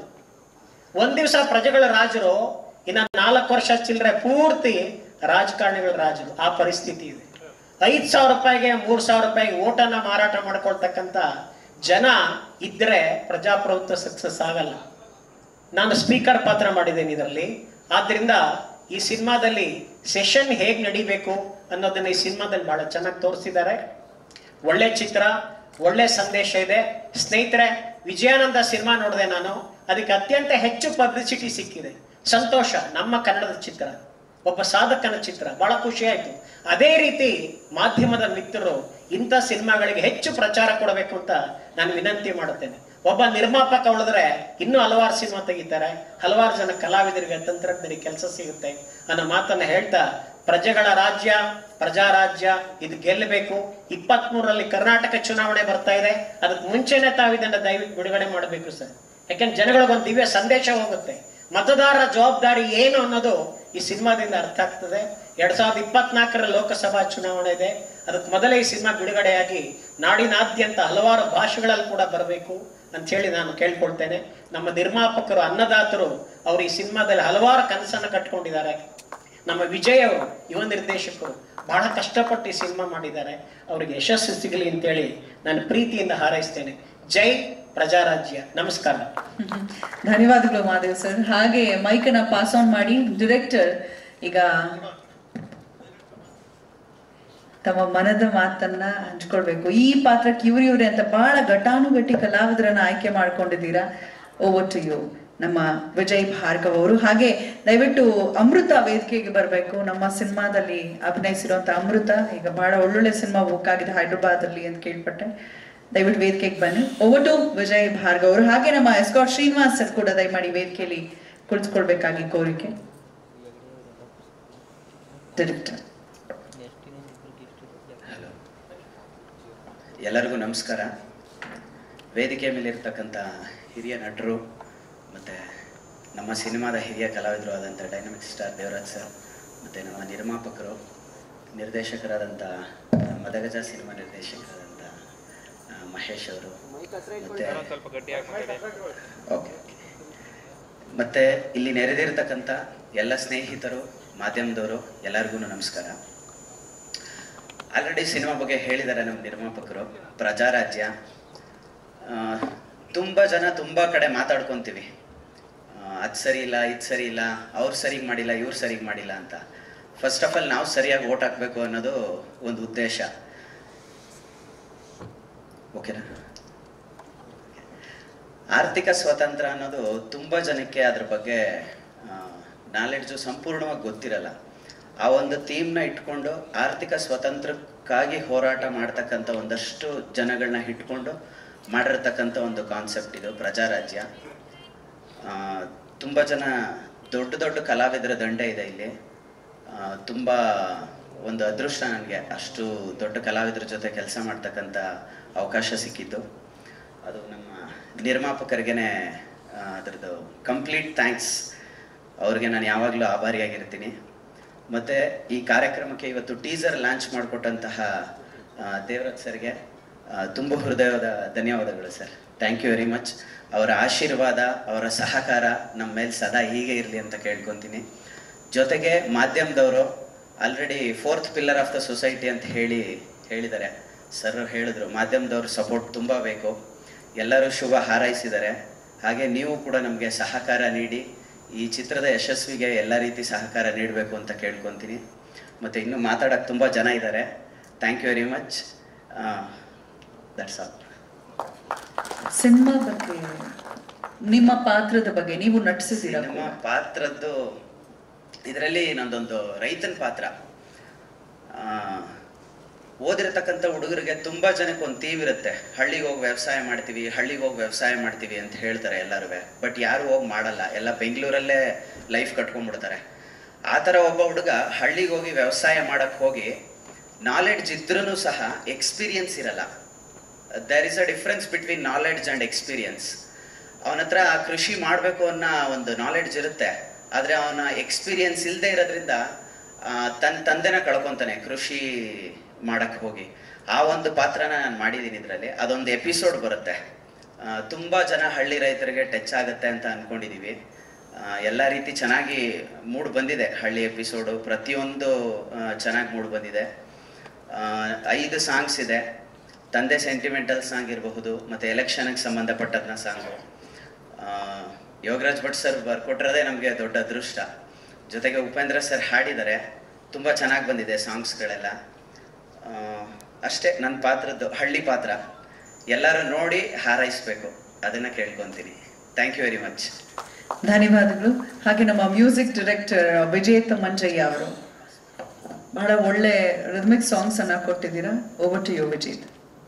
ರಾಜರು, ಇನ್ನ 4 ವರ್ಷ ಚಿಲ್ಲರೆ ಪೂರ್ತಿ ರಾಜಕಾರಣಿಗಳ ರಾಜರು. ಆ ಪರಿಸ್ಥಿತಿ ಇದೆ. 5,000 ರೂಪಾಯಿಗೆ 3,000 ರೂಪಾಯಿಗೆ ಓಟನ್ನ ಮಾರಾಟ ಮಾಡ್ಕೊಳ್ತಕ್ಕಂಥ ಜನ ಇದ್ರೆ ಪ್ರಜಾಪ್ರಭುತ್ವ ಸಕ್ಸಸ್ ಆಗಲ್ಲ. ನಾನು ಸ್ಪೀಕರ್ ಪಾತ್ರ ಮಾಡಿದ್ದೇನೆ ಇದರಲ್ಲಿ. ಆದ್ರಿಂದ ಈ ಸಿನಿಮಾದಲ್ಲಿ ಸೆಷನ್ ಹೇಗ್ ನಡಿಬೇಕು ಅನ್ನೋದನ್ನ ಈ ಸಿನಿಮಾದಲ್ಲಿ ಬಹಳ ಚೆನ್ನಾಗಿ ತೋರಿಸಿದ್ದಾರೆ. ಒಳ್ಳೆ ಚಿತ್ರ, ಒಳ್ಳೆ ಸಂದೇಶ ಇದೆ. ಸ್ನೇಹಿತರೆ, ವಿಜಯಾನಂದ ಸಿನಿಮಾ ನೋಡಿದೆ ನಾನು, ಅದಕ್ಕೆ ಅತ್ಯಂತ ಹೆಚ್ಚು ಪಬ್ಲಿಸಿಟಿ ಸಿಕ್ಕಿದೆ. ಸಂತೋಷ. ನಮ್ಮ ಕನ್ನಡದ ಚಿತ್ರ, ಒಬ್ಬ ಸಾಧಕನ ಚಿತ್ರ, ಬಹಳ ಖುಷಿ ಆಯ್ತು. ಅದೇ ರೀತಿ ಮಾಧ್ಯಮದ ಮಿತ್ರರು ಇಂಥ ಸಿನಿಮಾಗಳಿಗೆ ಹೆಚ್ಚು ಪ್ರಚಾರ ಕೊಡಬೇಕು ಅಂತ ನಾನು ವಿನಂತಿ ಮಾಡುತ್ತೇನೆ. ಒಬ್ಬ ನಿರ್ಮಾಪಕ ಉಳಿದ್ರೆ ಇನ್ನೂ ಹಲವಾರು ಸಿನಿಮಾ ತೆಗಿತಾರೆ, ಹಲವಾರು ಜನ ಕಲಾವಿದರಿಗೆ, ತಂತ್ರಜ್ಞರಿಗೆ ಕೆಲಸ ಸಿಗುತ್ತೆ ಅನ್ನೋ ಮಾತನ್ನ ಹೇಳ್ತಾ, ಪ್ರಜೆಗಳ ರಾಜ್ಯ, ಪ್ರಜಾರಾಜ್ಯ ಇದು ಗೆಲ್ಲಬೇಕು. 23ರಲ್ಲಿ ಕರ್ನಾಟಕ ಚುನಾವಣೆ ಬರ್ತಾ ಇದೆ. ಅದಕ್ಕೆ ಮುಂಚೆನೆ ತಾವು ಇದನ್ನ ದಯವಿಟ್ಟು ಬಿಡುಗಡೆ ಮಾಡಬೇಕು ಸರ್. ಯಾಕೆಂದ್ರೆ ಜನಗಳಿಗೊಂದು ದಿವ್ಯ ಸಂದೇಶ ಹೋಗುತ್ತೆ. ಮತದಾರರ ಜವಾಬ್ದಾರಿ ಏನು ಅನ್ನೋದು ಈ ಸಿನಿಮಾದಿಂದ ಅರ್ಥ ಆಗ್ತದೆ. 2024ರ ಲೋಕಸಭಾ ಚುನಾವಣೆ ಇದೆ. ಅದಕ್ಕೆ ಮೊದಲೇ ಈ ಸಿನಿಮಾ ಬಿಡುಗಡೆಯಾಗಿ ನಾಡಿನಾದ್ಯಂತ ಹಲವಾರು ಭಾಷೆಗಳಲ್ಲಿ ಕೂಡ ಬರಬೇಕು ಅಂತ ಹೇಳಿ ನಾನು ಕೇಳ್ಕೊಳ್ತೇನೆ. ನಮ್ಮ ನಿರ್ಮಾಪಕರು, ಅನ್ನದಾತರು, ಅವರು ಈ ಸಿನಿಮಾದಲ್ಲಿ ಹಲವಾರು ಕನಸನ್ನು ಕಟ್ಕೊಂಡಿದ್ದಾರೆ. ನಮ್ಮ ವಿಜಯ್ ಅವರು, ಯುವ ನಿರ್ದೇಶಕರು, ಬಹಳ ಕಷ್ಟಪಟ್ಟು ಈ ಸಿನಿಮಾ ಮಾಡಿದ್ದಾರೆ. ಅವರಿಗೆ ಯಶಸ್ಸು ಸಿಗಲಿ ಅಂತೇಳಿ ನಾನು ಪ್ರೀತಿಯಿಂದ ಹಾರೈಸ್ತೇನೆ. ಜೈ ಪ್ರಜಾರಾಜ್ಯ. ನಮಸ್ಕಾರ. ಧನ್ಯವಾದಗಳು ಮಾದೇವ್ ಸರ್. ಹಾಗೆ ಮೈಕನ್ನ ಪಾಸ್ ಆನ್ ಮಾಡಿ ಡೈರೆಕ್ಟರ್ ಈಗ ತಮ್ಮ ಮನದ ಮಾತನ್ನ ಹಂಚ್ಕೊಳ್ಬೇಕು. ಈ ಪಾತ್ರಕ್ಕೆ ಇವ್ರೆ ಅಂತ ಬಹಳ ಘಟಾನುಘಟಿ ಕಲಾವಿದರನ್ನ ಆಯ್ಕೆ ಮಾಡ್ಕೊಂಡಿದ್ದೀರಾ. ಓವರ್ ಟು ಯು ನಮ್ಮ ವಿಜಯ್ ಭಾರ್ಗವ್ ಅವರು. ಹಾಗೆ ದಯವಿಟ್ಟು ಅಮೃತ ವೇದಿಕೆಗೆ ಬರಬೇಕು. ನಮ್ಮ ಸಿನಿಮಾದಲ್ಲಿ ಅಭಿನಯಿಸಿರುವಂತ ಅಮೃತ ಈಗ ಬಹಳ ಒಳ್ಳೊಳ್ಳೆ ಸಿನಿಮಾ ಬುಕ್ ಆಗಿದೆ ಹೈದರಾಬಾದ್ ಅಲ್ಲಿ ಅಂತ ಕೇಳ್ಪಟ್ಟೆ. ದಯವಿಟ್ಟು ವೇದಿಕೆಗೆ ಬನ್ನಿ. ಓವರ್ ಟು ವಿಜಯ್ ಭಾರ್ಗವ್ ಅವರು. ಹಾಗೆ ನಮ್ಮ ಎಸ್ಕಾಟ್ ಶ್ರೀನಿವಾಸ್ ಸರ್ ಕೂಡ ದಯಮಾಡಿ ವೇದಿಕೆಯಲ್ಲಿ ಕುಳಿತುಕೊಳ್ಬೇಕಾಗಿ ಕೋರಿಕೆ. ಡೈರೆಕ್ಟರ್. ಎಲ್ಲರಿಗೂ ನಮಸ್ಕಾರ. ವೇದಿಕೆ ಮೇಲೆ ಇರ್ತಕ್ಕಂಥ ಹಿರಿಯ ನಟರು ಮತ್ತು ನಮ್ಮ ಸಿನಿಮಾದ ಹಿರಿಯ ಕಲಾವಿದರು ಆದಂಥ ಡೈನಮಿಕ್ ಸ್ಟಾರ್ ದೇವರಾಜ್ ಸರ್, ಮತ್ತು ನಮ್ಮ ನಿರ್ಮಾಪಕರು, ನಿರ್ದೇಶಕರಾದಂಥ ಮದಗಜ ಸಿನಿಮಾ ನಿರ್ದೇಶಕರಾದಂಥ ಮಹೇಶ್ ಅವರು, ಮತ್ತು ಇಲ್ಲಿ ನೆರೆದಿರ್ತಕ್ಕಂಥ ಎಲ್ಲ ಸ್ನೇಹಿತರು, ಮಾಧ್ಯಮದವರು ಎಲ್ಲರಿಗೂ ನಮಸ್ಕಾರ. ಆಲ್ರೆಡಿ ಸಿನಿಮಾ ಬಗ್ಗೆ ಹೇಳಿದ್ದಾರೆ ನಮ್ಮ ನಿರ್ಮಾಪಕರು. ಪ್ರಜಾರಾಜ್ಯ, ತುಂಬ ಜನ ತುಂಬ ಕಡೆ ಮಾತಾಡ್ಕೊತೀವಿ, ಅದು ಸರಿ ಇಲ್ಲ, ಇದು ಸರಿ ಇಲ್ಲ, ಅವ್ರು ಸರಿಗೆ ಮಾಡಿಲ್ಲ, ಇವ್ರು ಸರಿಗೆ ಮಾಡಿಲ್ಲ ಅಂತ. ಫಸ್ಟ್ ಆಫ್ ಆಲ್ ನಾವು ಸರಿಯಾಗಿ ಓಟ್ ಹಾಕಬೇಕು ಅನ್ನೋದು ಒಂದು ಉದ್ದೇಶ. ಓಕೆನಾ? ಆರ್ಥಿಕ ಸ್ವಾತಂತ್ರ್ಯ ಅನ್ನೋದು ತುಂಬ ಜನಕ್ಕೆ ಅದ್ರ ಬಗ್ಗೆ ನಾಲೆಡ್ಜು ಸಂಪೂರ್ಣವಾಗಿ ಗೊತ್ತಿರಲ್ಲ. ಆ ಒಂದು ಥೀಮ್ನ ಇಟ್ಕೊಂಡು ಆರ್ಥಿಕ ಸ್ವಾತಂತ್ರ್ಯಕ್ಕಾಗಿ ಹೋರಾಟ ಮಾಡ್ತಕ್ಕಂಥ ಒಂದಷ್ಟು ಜನಗಳನ್ನ ಇಟ್ಕೊಂಡು ಮಾಡಿರ್ತಕ್ಕಂಥ ಒಂದು ಕಾನ್ಸೆಪ್ಟ್ ಇದು ಪ್ರಜಾರಾಜ್ಯ. ತುಂಬ ಜನ ದೊಡ್ಡ ದೊಡ್ಡ ಕಲಾವಿದರ ದಂಡೆ ಇದೆ ಇಲ್ಲಿ. ತುಂಬ ಒಂದು ಅದೃಷ್ಟ ನನಗೆ ಅಷ್ಟು ದೊಡ್ಡ ಕಲಾವಿದರ ಜೊತೆ ಕೆಲಸ ಮಾಡ್ತಕ್ಕಂಥ ಅವಕಾಶ ಸಿಕ್ಕಿತ್ತು. ಅದು ನಮ್ಮ ನಿರ್ಮಾಪಕರಿಗೇ ಅದರದ್ದು ಕಂಪ್ಲೀಟ್ ಥ್ಯಾಂಕ್ಸ್. ಅವ್ರಿಗೆ ನಾನು ಯಾವಾಗಲೂ ಆಭಾರಿಯಾಗಿರ್ತೀನಿ. ಮತ್ತು ಈ ಕಾರ್ಯಕ್ರಮಕ್ಕೆ ಇವತ್ತು ಟೀಸರ್ ಲಾಂಚ್ ಮಾಡಿಕೊಟ್ಟಂತಹ ದೇವರಾಜ್ ಸರ್ಗೆ ತುಂಬ ಹೃದಯದ ಧನ್ಯವಾದಗಳು sir. Thank you very much. ಅವರ ಆಶೀರ್ವಾದ, ಅವರ ಸಹಕಾರ ನಮ್ಮ ಮೇಲೆ ಸದಾ ಹೀಗೆ ಇರಲಿ ಅಂತ ಕೇಳ್ಕೊತೀನಿ. ಜೊತೆಗೆ ಮಾಧ್ಯಮದವರು already 4th pillar of the society ಅಂತ ಹೇಳಿದ್ದಾರೆ ಸರ್. ಹೇಳಿದ್ರು ಮಾಧ್ಯಮದವ್ರ ಸಪೋರ್ಟ್ ತುಂಬ ಬೇಕು. ಎಲ್ಲರೂ ಶುಭ ಹಾರೈಸಿದ್ದಾರೆ. ಹಾಗೆ ನೀವು ಕೂಡ ನಮಗೆ ಸಹಕಾರ ನೀಡಿ ಈ ಚಿತ್ರದ ಯಶಸ್ವಿಗೆ ಎಲ್ಲ ರೀತಿ ಸಹಕಾರ ನೀಡಬೇಕು ಅಂತ ಕೇಳ್ಕೊತೀನಿ. ಮತ್ತು ಇನ್ನೂ ಮಾತಾಡೋಕ್ಕೆ ತುಂಬ ಜನ ಇದ್ದಾರೆ. Thank you very much. That's all. Cinema ಬಗ್ಗೆ, ನಿಮ್ಮ ಪಾತ್ರದ ಬಗ್ಗೆ ನೀವು ನಟಿಸಿದ್ದೀರಾ? ನಮ್ಮ ಪಾತ್ರದ್ದು ಇದರಲ್ಲಿ ನಂದೊಂದು ರೈತನ ಪಾತ್ರ. ಓದಿರತಕ್ಕಂಥ ಹುಡುಗರಿಗೆ ತುಂಬ ಜನಕ್ಕೆ ಒಂದು ಥೀಮ್ ಇರುತ್ತೆ, ಹಳ್ಳಿಗೆ ಹೋಗಿ ವ್ಯವಸಾಯ ಮಾಡ್ತೀವಿ, ಹಳ್ಳಿಗೆ ಹೋಗಿ ವ್ಯವಸಾಯ ಮಾಡ್ತೀವಿ ಅಂತ ಹೇಳ್ತಾರೆ ಎಲ್ಲರೂ. ಬಟ್ ಯಾರು ಹೋಗಿ ಮಾಡಲ್ಲ, ಎಲ್ಲ ಬೆಂಗಳೂರಲ್ಲೇ ಲೈಫ್ ಕಟ್ಕೊಂಡ್ಬಿಡ್ತಾರೆ. ಆ ಥರ ಒಬ್ಬ ಹುಡುಗ ಹಳ್ಳಿಗೆ ಹೋಗಿ ವ್ಯವಸಾಯ ಮಾಡೋಕ್ಕೆ ಹೋಗಿ ನಾಲೆಡ್ಜ್ ಇದ್ರೂ ಸಹ ಎಕ್ಸ್ಪೀರಿಯನ್ಸ್ ಇರಲ್ಲ. There is a difference between knowledge and experience. ಅವನ ಹತ್ರ ಕೃಷಿ ಮಾಡಬೇಕು ಅನ್ನೋ ಒಂದು ನಾಲೆಡ್ಜ್ ಇರುತ್ತೆ, ಆದರೆ ಅವನ ಎಕ್ಸ್ಪೀರಿಯನ್ಸ್ ಇಲ್ಲದೆ ಇರೋದ್ರಿಂದ ತನ್ನ ತಂದೆನ ಕಳ್ಕೊತಾನೆ ಕೃಷಿ ಮಾಡಕ್ಕೆ ಹೋಗಿ. ಆ ಒಂದು ಪಾತ್ರನ ನಾನು ಮಾಡಿದ್ದೀನಿ ಇದರಲ್ಲಿ. ಅದೊಂದು ಎಪಿಸೋಡ್ ಬರುತ್ತೆ, ತುಂಬ ಜನ ಹಳ್ಳಿ ರೈತರಿಗೆ ಟಚ್ ಆಗುತ್ತೆ ಅಂತ ಅಂದ್ಕೊಂಡಿದ್ದೀವಿ. ಎಲ್ಲ ರೀತಿ ಚೆನ್ನಾಗಿ ಮೂಡ್ ಬಂದಿದೆ ಹಳ್ಳಿ ಎಪಿಸೋಡು, ಪ್ರತಿಯೊಂದು ಚೆನ್ನಾಗಿ ಮೂಡ್ ಬಂದಿದೆ. 5 ಸಾಂಗ್ಸ್ ಇದೆ. ತಂದೆ ಸೆಂಟಿಮೆಂಟಲ್ ಸಾಂಗ್ ಇರಬಹುದು, ಮತ್ತು ಎಲೆಕ್ಷನ್ಗೆ ಸಂಬಂಧಪಟ್ಟದನ್ನ ಸಾಂಗು. ಯೋಗರಾಜ್ ಭಟ್ ಸರ್ ಬರ್ಕೊಟ್ಟಿರೋದೇ ನಮಗೆ ದೊಡ್ಡ ಅದೃಷ್ಟ. ಜೊತೆಗೆ ಉಪೇಂದ್ರ ಸರ್ ಹಾಡಿದ್ದಾರೆ, ತುಂಬ ಚೆನ್ನಾಗಿ ಬಂದಿದೆ ಸಾಂಗ್ಸ್ಗಳೆಲ್ಲ. ಅಷ್ಟೇ ನನ್ನ ಪಾತ್ರದ್ದು, ಹಳ್ಳಿ ಪಾತ್ರ. ಎಲ್ಲರೂ ನೋಡಿ ಹಾರೈಸಬೇಕು, ಅದನ್ನು ಕೇಳ್ಕೊತೀನಿ. Thank you very much. ಧನ್ಯವಾದಗಳು. ಹಾಗೆ ನಮ್ಮ ಮ್ಯೂಸಿಕ್ ಡೈರೆಕ್ಟರ್ ವಿಜೇತ್ ಮಂಜಯ್ಯ ಅವರು ಬಹಳ ಒಳ್ಳೆ ರಿದಮಿಕ್ ಸಾಂಗ್ಸ್ ಅನ್ನ ಕೊಟ್ಟಿದ್ದೀರಾ. Over to you Vijeth.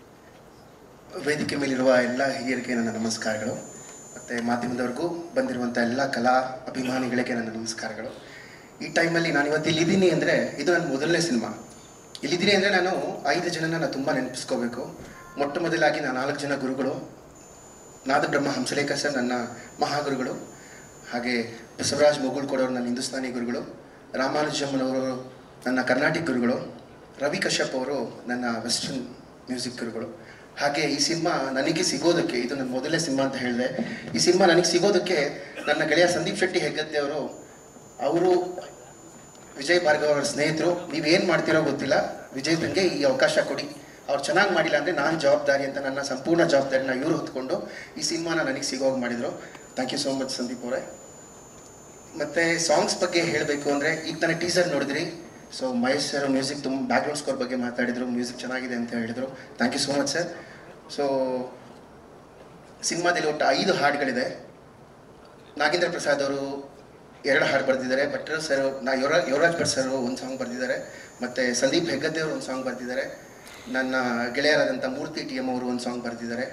ವೇದಿಕೆ ಮೇಲಿರುವ ಎಲ್ಲ ಹಿರಿಯರಿಗೆ ನನ್ನ ನಮಸ್ಕಾರಗಳು, ಮತ್ತು ಮಾಧ್ಯಮದವರೆಗೂ ಬಂದಿರುವಂಥ ಎಲ್ಲ ಕಲಾ ಅಭಿಮಾನಿಗಳಿಗೆ ನನ್ನ ನಮಸ್ಕಾರಗಳು. ಈ ಟೈಮಲ್ಲಿ ನಾನು ಇವತ್ತು ಇಲ್ಲಿದ್ದೀನಿ ಅಂದರೆ ಇದು ನನ್ನ ಮೊದಲನೇ ಸಿನಿಮಾ. ಇಲ್ಲಿದ್ದೀನಿ ಅಂದರೆ ನಾನು 5 ಜನನ ನಾನು ತುಂಬ ನೆನಪಿಸ್ಕೋಬೇಕು. ಮೊಟ್ಟ ಮೊದಲಾಗಿ ನಾನು 4 ಜನ ಗುರುಗಳು. ನಾದಬ್ರಹ್ಮ ಹಂಸಲೇಖ ಸರ್ ನನ್ನ ಮಹಾಗುರುಗಳು, ಹಾಗೆ ಬಸವರಾಜ್ ಮುಗುಳ್ಕೊಡೋರು ನನ್ನ ಹಿಂದೂಸ್ತಾನಿ ಗುರುಗಳು, ರಾಮಾನುಜಮ್ಮನವರು ನನ್ನ ಕರ್ನಾಟಕ ಗುರುಗಳು, ರವಿ ಕಶ್ಯಪ್ ಅವರು ನನ್ನ ವೆಸ್ಟರ್ನ್ ಮ್ಯೂಸಿಕ್ ಗುರುಗಳು. ಹಾಗೆ ಈ ಸಿನಿಮಾ ನನಗೆ ಸಿಗೋದಕ್ಕೆ, ಇದು ನನ್ನ ಮೊದಲನೇ ಸಿನಿಮಾ ಅಂತ ಹೇಳಿದೆ, ಈ ಸಿನಿಮಾ ನನಗೆ ಸಿಗೋದಕ್ಕೆ ನನ್ನ ಗೆಳೆಯ ಸಂದೀಪ್ ಶೆಟ್ಟಿ ಹೆಗ್ಗದ್ದೆ ಅವರು ವಿಜಯ್ ಭಾರ್ಗವ್ ಅವರ ಸ್ನೇಹಿತರು. ನೀವೇನು ಮಾಡ್ತಿರೋ ಗೊತ್ತಿಲ್ಲ, ವಿಜಯ್ ತಂಗೆ ಈ ಅವಕಾಶ ಕೊಡಿ, ಅವ್ರು ಚೆನ್ನಾಗಿ ಮಾಡಿಲ್ಲ ಅಂದರೆ ನಾನು ಜವಾಬ್ದಾರಿ ಅಂತ ನನ್ನ ಸಂಪೂರ್ಣ ಜವಾಬ್ದಾರಿನ ಇವರು ಹೊತ್ಕೊಂಡು ಈ ಸಿನಿಮಾನ ನನಗೆ ಸಿಗೋಗಿ ಮಾಡಿದರು. Thank you so much Sandeep ಅವರೇ. ಮತ್ತು ಸಾಂಗ್ಸ್ ಬಗ್ಗೆ ಹೇಳಬೇಕು ಅಂದರೆ, ಈಗ ತಾನೇ ಟೀಸರ್ ನೋಡಿದ್ರಿ. ಸೊ ಮಹೇಶ್ ಸರ್ ಮ್ಯೂಸಿಕ್ ತುಂಬ ಬ್ಯಾಕ್ಗ್ರೌಂಡ್ ಸ್ಕೋರ್ ಬಗ್ಗೆ ಮಾತಾಡಿದರು, ಮ್ಯೂಸಿಕ್ ಚೆನ್ನಾಗಿದೆ ಅಂತ ಹೇಳಿದರು. Thank you so much sir. So ಸಿನಿಮಾದಲ್ಲಿ ಒಟ್ಟು 5 ಹಾಡುಗಳಿದೆ. ನಾಗೇಂದ್ರ ಪ್ರಸಾದ್ ಅವರು 2 ಹಾಡು ಬರೆದಿದ್ದಾರೆ, ಭಟ್ರು ಸರ್ ಯೋಗರಾಜ್ ಭಟ್ ಸರ್ ಒಂದು ಸಾಂಗ್ ಬರೆದಿದ್ದಾರೆ, ಮತ್ತು ಸಂದೀಪ್ ಹೆಗ್ಗದ್ದೆ ಅವರು ಒಂದು ಸಾಂಗ್ ಬರೆದಿದ್ದಾರೆ. ನನ್ನ ಗೆಳೆಯರಾದಂಥ ಮೂರ್ತಿ TM ಅವರು ಒಂದು ಸಾಂಗ್ ಬರೆದಿದ್ದಾರೆ.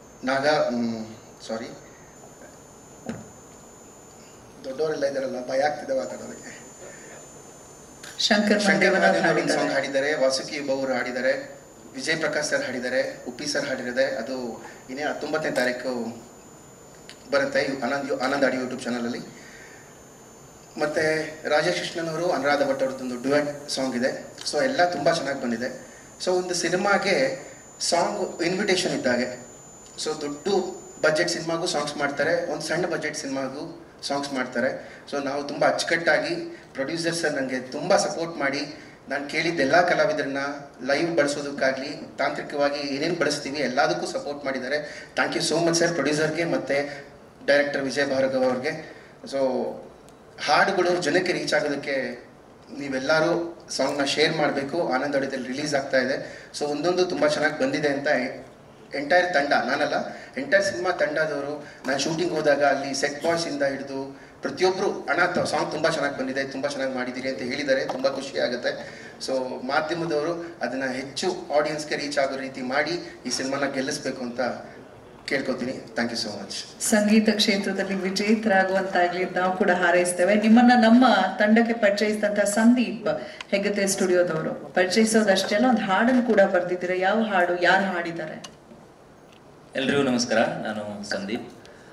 ದೊಡ್ಡವರೆಲ್ಲ ಇದ್ದಾರಲ್ಲ, ಭಯ ಆಗ್ತಿದೆ ಮಾತಾಡೋದಕ್ಕೆ. ಶಂಕರ್ ಒಂದು ಸಾಂಗ್ ಹಾಡಿದ್ದಾರೆ, ವಾಸುಕಿ ಅವರು ಹಾಡಿದ್ದಾರೆ, ವಿಜಯ್ ಪ್ರಕಾಶ್ ಸರ್ ಹಾಡಿದ್ದಾರೆ, ಉಪ್ಪಿ ಸರ್ ಹಾಡಿರೋದೆ. ಅದು ಇನ್ನೇ 19ನೇ ತಾರೀಕು ಬರುತ್ತೆ ಆನಂದ್ ಆಡಿಯೋ ಯೂಟ್ಯೂಬ್ ಚಾನಲಲ್ಲಿ. ಮತ್ತು ರಾಜೇಶ್ ಕೃಷ್ಣನ್ ಅವರು ಅನುರಾಧ ಭಟ್ ಅವ್ರದ್ದೊಂದು ಡ್ಯುಯೆಟ್ ಸಾಂಗ್ ಇದೆ. ಸೊ ಎಲ್ಲ ತುಂಬ ಚೆನ್ನಾಗಿ ಬಂದಿದೆ. ಸೊ ಒಂದು ಸಿನಿಮಾಗೆ ಸಾಂಗ್ ಇನ್ವಿಟೇಷನ್ ಇದ್ದಾಗೆ. ಸೊ ದೊಡ್ಡ ಬಜೆಟ್ ಸಿನಿಮಾಗೂ ಸಾಂಗ್ಸ್ ಮಾಡ್ತಾರೆ, ಒಂದು ಸಣ್ಣ ಬಜೆಟ್ ಸಿನಿಮಾಗೂ ಸಾಂಗ್ಸ್ ಮಾಡ್ತಾರೆ. ಸೊ ನಾವು ತುಂಬ ಅಚ್ಚುಕಟ್ಟಾಗಿ ಪ್ರೊಡ್ಯೂಸರ್ ಸರ್ ನನಗೆ ತುಂಬ ಸಪೋರ್ಟ್ ಮಾಡಿ, ನಾನು ಕೇಳಿದ್ದೆಲ್ಲ ಕಲಾವಿದರನ್ನ ಲೈವ್ ಬಳಸೋದಕ್ಕಾಗಲಿ ತಾಂತ್ರಿಕವಾಗಿ ಏನೇನು ಬಳಸ್ತೀವಿ ಎಲ್ಲದಕ್ಕೂ ಸಪೋರ್ಟ್ ಮಾಡಿದ್ದಾರೆ. Thank you so much sir ಪ್ರೊಡ್ಯೂಸರ್ಗೆ ಮತ್ತು ಡೈರೆಕ್ಟರ್ ವಿಜಯ್ ಭಾರ್ಗವ್ ಅವ್ರಿಗೆ. ಸೊ ಹಾಡುಗಳು ಜನಕ್ಕೆ ರೀಚ್ ಆಗೋದಕ್ಕೆ ನೀವೆಲ್ಲರೂ ಸಾಂಗ್ನ ಶೇರ್ ಮಾಡಬೇಕು. ಆನಂದ್ ಆಡಿಯೋದಲ್ಲಿ ರಿಲೀಸ್ ಆಗ್ತಾ ಇದೆ. ಸೊ ಒಂದೊಂದು ತುಂಬ ಚೆನ್ನಾಗಿ ಬಂದಿದೆ ಅಂತ ಎಂಟೈರ್ ತಂಡ, ನಾನಲ್ಲ ಎಂಟೈರ್ ಸಿನಿಮಾ ತಂಡದವರು, ನಾನು ಶೂಟಿಂಗ್ ಹೋದಾಗ ಅಲ್ಲಿ ಸೆಟ್ ಬಾಯ್ಸಿಂದ ಹಿಡಿದು ಪ್ರತಿಯೊಬ್ಬರು ಸಾಂಗ್ ತುಂಬ ಚೆನ್ನಾಗಿ ಬಂದಿದೆ, ತುಂಬ ಚೆನ್ನಾಗಿ ಮಾಡಿದ್ದೀರಿ ಅಂತ ಹೇಳಿದ್ದಾರೆ. ತುಂಬ ಖುಷಿ ಆಗುತ್ತೆ. ಸೊ ಮಾಧ್ಯಮದವರು ಅದನ್ನು ಹೆಚ್ಚು ಆಡಿಯನ್ಸ್ಗೆ ರೀಚ್ ಆಗೋ ರೀತಿ ಮಾಡಿ ಈ ಸಿನಿಮಾನ ಗೆಲ್ಲಿಸ್ಬೇಕು ಅಂತ ಕೇಳ್ಕೊತೀನಿ. Thank you so much. ಸಂಗೀತ ಕ್ಷೇತ್ರದಲ್ಲಿ ವಿಜೇತರಾಗುವಂತಾಗ್ಲಿ ನಾವು ಕೂಡ ಹಾರೈಸ್ತೇವೆ. ನಿಮ್ಮನ್ನ ನಮ್ಮ ತಂಡಕ್ಕೆ ಪರಿಚಯಿಸಿದಂತ ಸಂದೀಪ್ ಹೆಗ್ಗತೆ ಸ್ಟುಡಿಯೋದವರು ಪರಿಚಯಿಸೋದಷ್ಟೇ ಅಲ್ಲ, ಒಂದು ಹಾಡನ್ನು ಕೂಡ ಬರ್ದಿದ್ದೀರಾ. ಯಾವ ಹಾಡು, ಯಾರು ಹಾಡಿದ್ದಾರೆ? ಎಲ್ರಿಗೂ ನಮಸ್ಕಾರ, ನಾನು ಸಂದೀಪ್.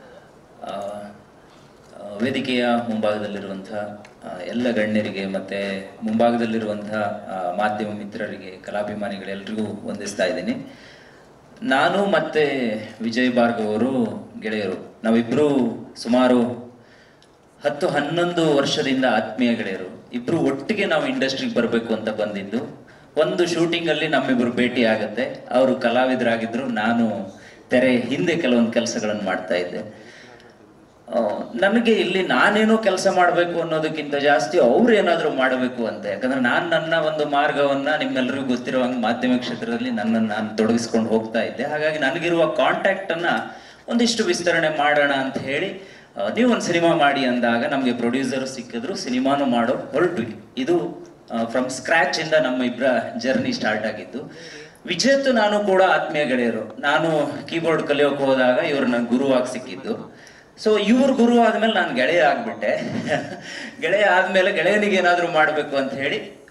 ವೇದಿಕೆಯ ಮುಂಭಾಗದಲ್ಲಿರುವಂಥ ಎಲ್ಲ ಗಣ್ಯರಿಗೆ ಮತ್ತು ಮುಂಭಾಗದಲ್ಲಿರುವಂಥ ಮಾಧ್ಯಮ ಮಿತ್ರರಿಗೆ, ಕಲಾಭಿಮಾನಿಗಳೆಲ್ಲರಿಗೂ ವಂದಿಸ್ತಾ ಇದ್ದೀನಿ. ನಾನು ಮತ್ತು ವಿಜಯ್ ಭಾರ್ಗವ್ ಅವರು ಗೆಳೆಯರು. ನಾವಿಬ್ಬರು ಸುಮಾರು 10-11 ವರ್ಷದಿಂದ ಆತ್ಮೀಯ ಗೆಳೆಯರು. ಇಬ್ಬರು ಒಟ್ಟಿಗೆ ನಾವು ಇಂಡಸ್ಟ್ರಿಗೆ ಬರಬೇಕು ಅಂತ ಬಂದಿದ್ದು. ಒಂದು ಶೂಟಿಂಗಲ್ಲಿ ನಮ್ಮಿಬ್ಬರು ಭೇಟಿ ಆಗುತ್ತೆ. ಅವರು ಕಲಾವಿದರಾಗಿದ್ದರು, ನಾನು ತೆರೆ ಹಿಂದೆ ಕೆಲವೊಂದು ಕೆಲಸಗಳನ್ನು ಮಾಡ್ತಾ ಇದ್ದೆ. ನನಗೆ ಇಲ್ಲಿ ನಾನೇನೋ ಕೆಲಸ ಮಾಡಬೇಕು ಅನ್ನೋದಕ್ಕಿಂತ ಜಾಸ್ತಿ ಅವ್ರು ಏನಾದರೂ ಮಾಡಬೇಕು ಅಂತ. ಯಾಕಂದ್ರೆ ನಾನು ನನ್ನ ಒಂದು ಮಾರ್ಗವನ್ನ ನಿಮ್ಮೆಲ್ಲರಿಗೂ ಗೊತ್ತಿರೋ ಹಂಗೆ ಮಾಧ್ಯಮ ಕ್ಷೇತ್ರದಲ್ಲಿ ನನ್ನನ್ನು ನಾನು ತೊಡಗಿಸ್ಕೊಂಡು ಹೋಗ್ತಾ ಇದ್ದೆ. ಹಾಗಾಗಿ ನನಗಿರುವ ಕಾಂಟ್ಯಾಕ್ಟ್ ಅನ್ನ ಒಂದಿಷ್ಟು ವಿಸ್ತರಣೆ ಮಾಡೋಣ ಅಂತ ಹೇಳಿ ನೀವು ಒಂದು ಸಿನಿಮಾ ಮಾಡಿ ಅಂದಾಗ ನಮಗೆ ಪ್ರೊಡ್ಯೂಸರ್ ಸಿಕ್ಕಿದ್ರು, ಸಿನಿಮಾನು ಮಾಡೋ ಹೊರಟ್ವಿ. ಇದು ಫ್ರಮ್ ಸ್ಕ್ರಾಚ್ ಇಂದ ನಮ್ಮ ಇಬ್ಬರ ಜರ್ನಿ ಸ್ಟಾರ್ಟ್ ಆಗಿದ್ದು. ವಿಜೇತ್ ನಾನು ಕೂಡ ಆತ್ಮೀಯ ಗೆಳೆಯರು. ನಾನು ಕೀಬೋರ್ಡ್ ಕಲಿಯೋಕೆ ಹೋದಾಗ ಇವ್ರು ನನ್ನ ಗುರುವಾಗಿ ಸಿಕ್ಕಿದ್ದು. ಸೊ ಇವ್ರ ಗುರು ಆದ್ಮೇಲೆ ನಾನು ಗೆಳೆಯ ಆಗ್ಬಿಟ್ಟೆ. ಗೆಳೆಯ ಆದ್ಮೇಲೆ ಗೆಳೆಯನಿಗೆ ಏನಾದರೂ ಮಾಡಬೇಕು ಅಂತ ಹೇಳಿ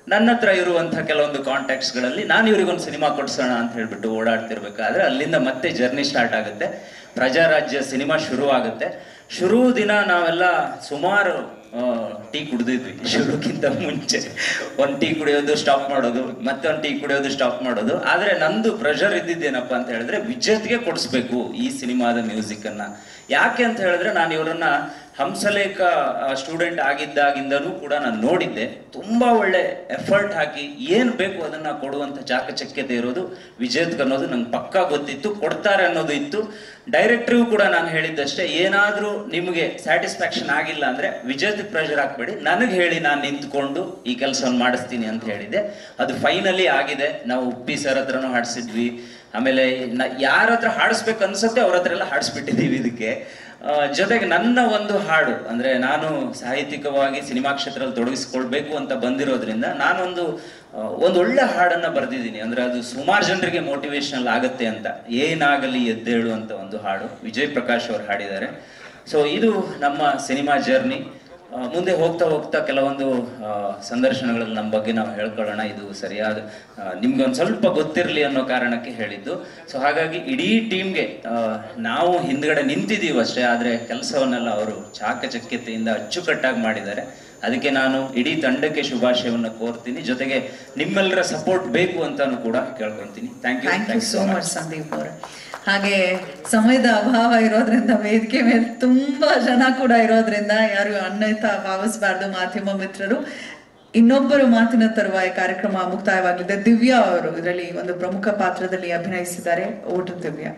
ನನ್ನ ಹತ್ರ ಇರುವಂಥ ಕೆಲವೊಂದು ಕಾಂಟ್ಯಾಕ್ಟ್ಸ್ಗಳಲ್ಲಿ ನಾನು ಇವ್ರಿಗೊಂದು ಸಿನಿಮಾ ಕೊಡ್ಸೋಣ ಅಂತ ಹೇಳ್ಬಿಟ್ಟು ಓಡಾಡ್ತಿರ್ಬೇಕಾದ್ರೆ ಅಲ್ಲಿಂದ ಮತ್ತೆ ಜರ್ನಿ ಸ್ಟಾರ್ಟ್ ಆಗುತ್ತೆ. ಪ್ರಜಾರಾಜ್ಯ ಸಿನಿಮಾ ಶುರು ಆಗುತ್ತೆ. ಶುರು ದಿನ ನಾವೆಲ್ಲ ಸುಮಾರು ಟೀ ಕುಡಿದಿದ್ವಿ. ಶುರುಕ್ಕಿಂತ ಮುಂಚೆ ಒಂದು ಟೀ ಕುಡಿಯೋದು ಸ್ಟಾಪ್ ಮಾಡೋದು, ಮತ್ತೊಂದು ಟೀ ಕುಡಿಯೋದು ಸ್ಟಾಪ್ ಮಾಡೋದು. ಆದರೆ ನಂದು ಪ್ರೆಷರ್ ಇದ್ದಿದ್ದೇನಪ್ಪ ಅಂತ ಹೇಳಿದ್ರೆ ವಿಜೇತ್ಗೆ ಕೊಡಿಸ್ಬೇಕು ಈ ಸಿನಿಮಾದ ಮ್ಯೂಸಿಕ್ ಅನ್ನ. ಯಾಕೆ ಅಂತ ಹೇಳಿದ್ರೆ ನಾನು ಇವರನ್ನ ಹಂಸಲೇಖ ಸ್ಟೂಡೆಂಟ್ ಆಗಿದ್ದಾಗಿಂದನೂ ಕೂಡ ನಾನು ನೋಡಿದ್ದೆ. ತುಂಬಾ ಒಳ್ಳೆ ಎಫರ್ಟ್ ಹಾಕಿ ಏನು ಬೇಕು ಅದನ್ನ ಕೊಡುವಂಥ ಚಾಕಚಕ್ಯತೆ ಇರೋದು ವಿಜೇತ್ಗೆ ಅನ್ನೋದು ನಂಗೆ ಪಕ್ಕಾ ಗೊತ್ತಿತ್ತು, ಕೊಡ್ತಾರೆ ಅನ್ನೋದು ಇತ್ತು. ಡೈರೆಕ್ಟ್ರಿಗೂ ಕೂಡ ನಾನು ಹೇಳಿದ್ದಷ್ಟೇ, ಏನಾದರೂ ನಿಮಗೆ ಸ್ಯಾಟಿಸ್ಫ್ಯಾಕ್ಷನ್ ಆಗಿಲ್ಲ ಅಂದರೆ ವಿಜೇತ್ ಪ್ರೆಷರ್ ಹಾಕ್ಬೇಡಿ, ನನಗೆ ಹೇಳಿ ನಾನು ನಿಂತ್ಕೊಂಡು ಈ ಕೆಲಸವನ್ನು ಮಾಡಿಸ್ತೀನಿ ಅಂತ ಹೇಳಿದೆ. ಅದು ಫೈನಲಿ ಆಗಿದೆ. ನಾವು ಉಪ್ಪಿ ಸರ್ ಹತ್ರನೂ ಹಾಡಿಸಿದ್ವಿ, ಆಮೇಲೆ ಯಾರ ಹತ್ರ ಹಾಡಿಸ್ಬೇಕು ಅನ್ಸುತ್ತೆ ಅವ್ರ ಹತ್ರ ಎಲ್ಲ ಹಾಡಿಸ್ಬಿಟ್ಟಿದ್ದೀವಿ ಇದಕ್ಕೆ. ಜೊತೆಗೆ ನನ್ನ ಒಂದು ಹಾಡು ಅಂದರೆ ನಾನು ಸಾಹಿತ್ಯಿಕವಾಗಿ ಸಿನಿಮಾ ಕ್ಷೇತ್ರದಲ್ಲಿ ತೊಡಗಿಸ್ಕೊಳ್ಬೇಕು ಅಂತ ಬಂದಿರೋದ್ರಿಂದ ನಾನೊಂದು ಒಳ್ಳೆ ಹಾಡನ್ನು ಬರೆದಿದ್ದೀನಿ. ಅಂದರೆ ಅದು ಸುಮಾರು ಜನರಿಗೆ ಮೋಟಿವೇಶನಲ್ ಆಗುತ್ತೆ ಅಂತ. ಏನಾಗಲಿ ಎದ್ದೇಳು ಅಂತ ಒಂದು ಹಾಡು ವಿಜಯ್ ಪ್ರಕಾಶ್ ಅವರು ಹಾಡಿದ್ದಾರೆ. ಸೊ ಇದು ನಮ್ಮ ಸಿನಿಮಾ ಜರ್ನಿ. ಮುಂದೆ ಹೋಗ್ತಾ ಹೋಗ್ತಾ ಕೆಲವೊಂದು ಸಂದರ್ಶನಗಳಲ್ಲಿ ನಮ್ಮ ಬಗ್ಗೆ ನಾವು ಹೇಳ್ಕೊಳ್ಳೋಣ. ಇದು ಸರಿಯಾದ ನಿಮ್ಗೊಂದು ಸ್ವಲ್ಪ ಗೊತ್ತಿರಲಿ ಅನ್ನೋ ಕಾರಣಕ್ಕೆ ಹೇಳಿದ್ದು. ಸೊ ಹಾಗಾಗಿ ಇಡೀ ಟೀಮ್ಗೆ ನಾವು ಹಿಂದ್ಗಡೆ ನಿಂತಿದ್ದೀವಿ ಅಷ್ಟೇ, ಆದರೆ ಕೆಲಸವನ್ನೆಲ್ಲ ಅವರು ಚಾಕಚಕ್ಯತೆಯಿಂದ ಅಚ್ಚುಕಟ್ಟಾಗಿ ಮಾಡಿದ್ದಾರೆ. ಅದಕ್ಕೆ ನಾನು ಇಡೀ ತಂಡಕ್ಕೆ ಶುಭಾಶಯವನ್ನು ಕೋರ್ತೀನಿ. ಜೊತೆಗೆ ನಿಮ್ಮೆಲ್ಲರ ಸಪೋರ್ಟ್ ಬೇಕು ಅಂತಾನು ಕೂಡ ಕೇಳ್ಕೊಂತೀನಿ. Thank you so much Sandeep ಅವರೇ. ಹಾಗೆ ಸಮಯದ ಅಭಾವ ಇರೋದ್ರಿಂದ ವೇದಿಕೆ ಮೇಲೆ ತುಂಬಾ ಜನ ಕೂಡ ಇರೋದ್ರಿಂದ ಯಾರು ಅನ್ಯತಾ ಭಾವಿಸಬಾರ್ದು ಮಾಧ್ಯಮ ಮಿತ್ರರು. ಇನ್ನೊಬ್ಬರು ಮಾತಿನ ತರುವಾಯ ಕಾರ್ಯಕ್ರಮ ಮುಕ್ತಾಯವಾಗಲಿದೆ. ದಿವ್ಯಾ ಅವರು ಇದರಲ್ಲಿ ಒಂದು ಪ್ರಮುಖ ಪಾತ್ರದಲ್ಲಿ ಅಭಿನಯಿಸಿದ್ದಾರೆ. ಓಟು ದಿವ್ಯಾ.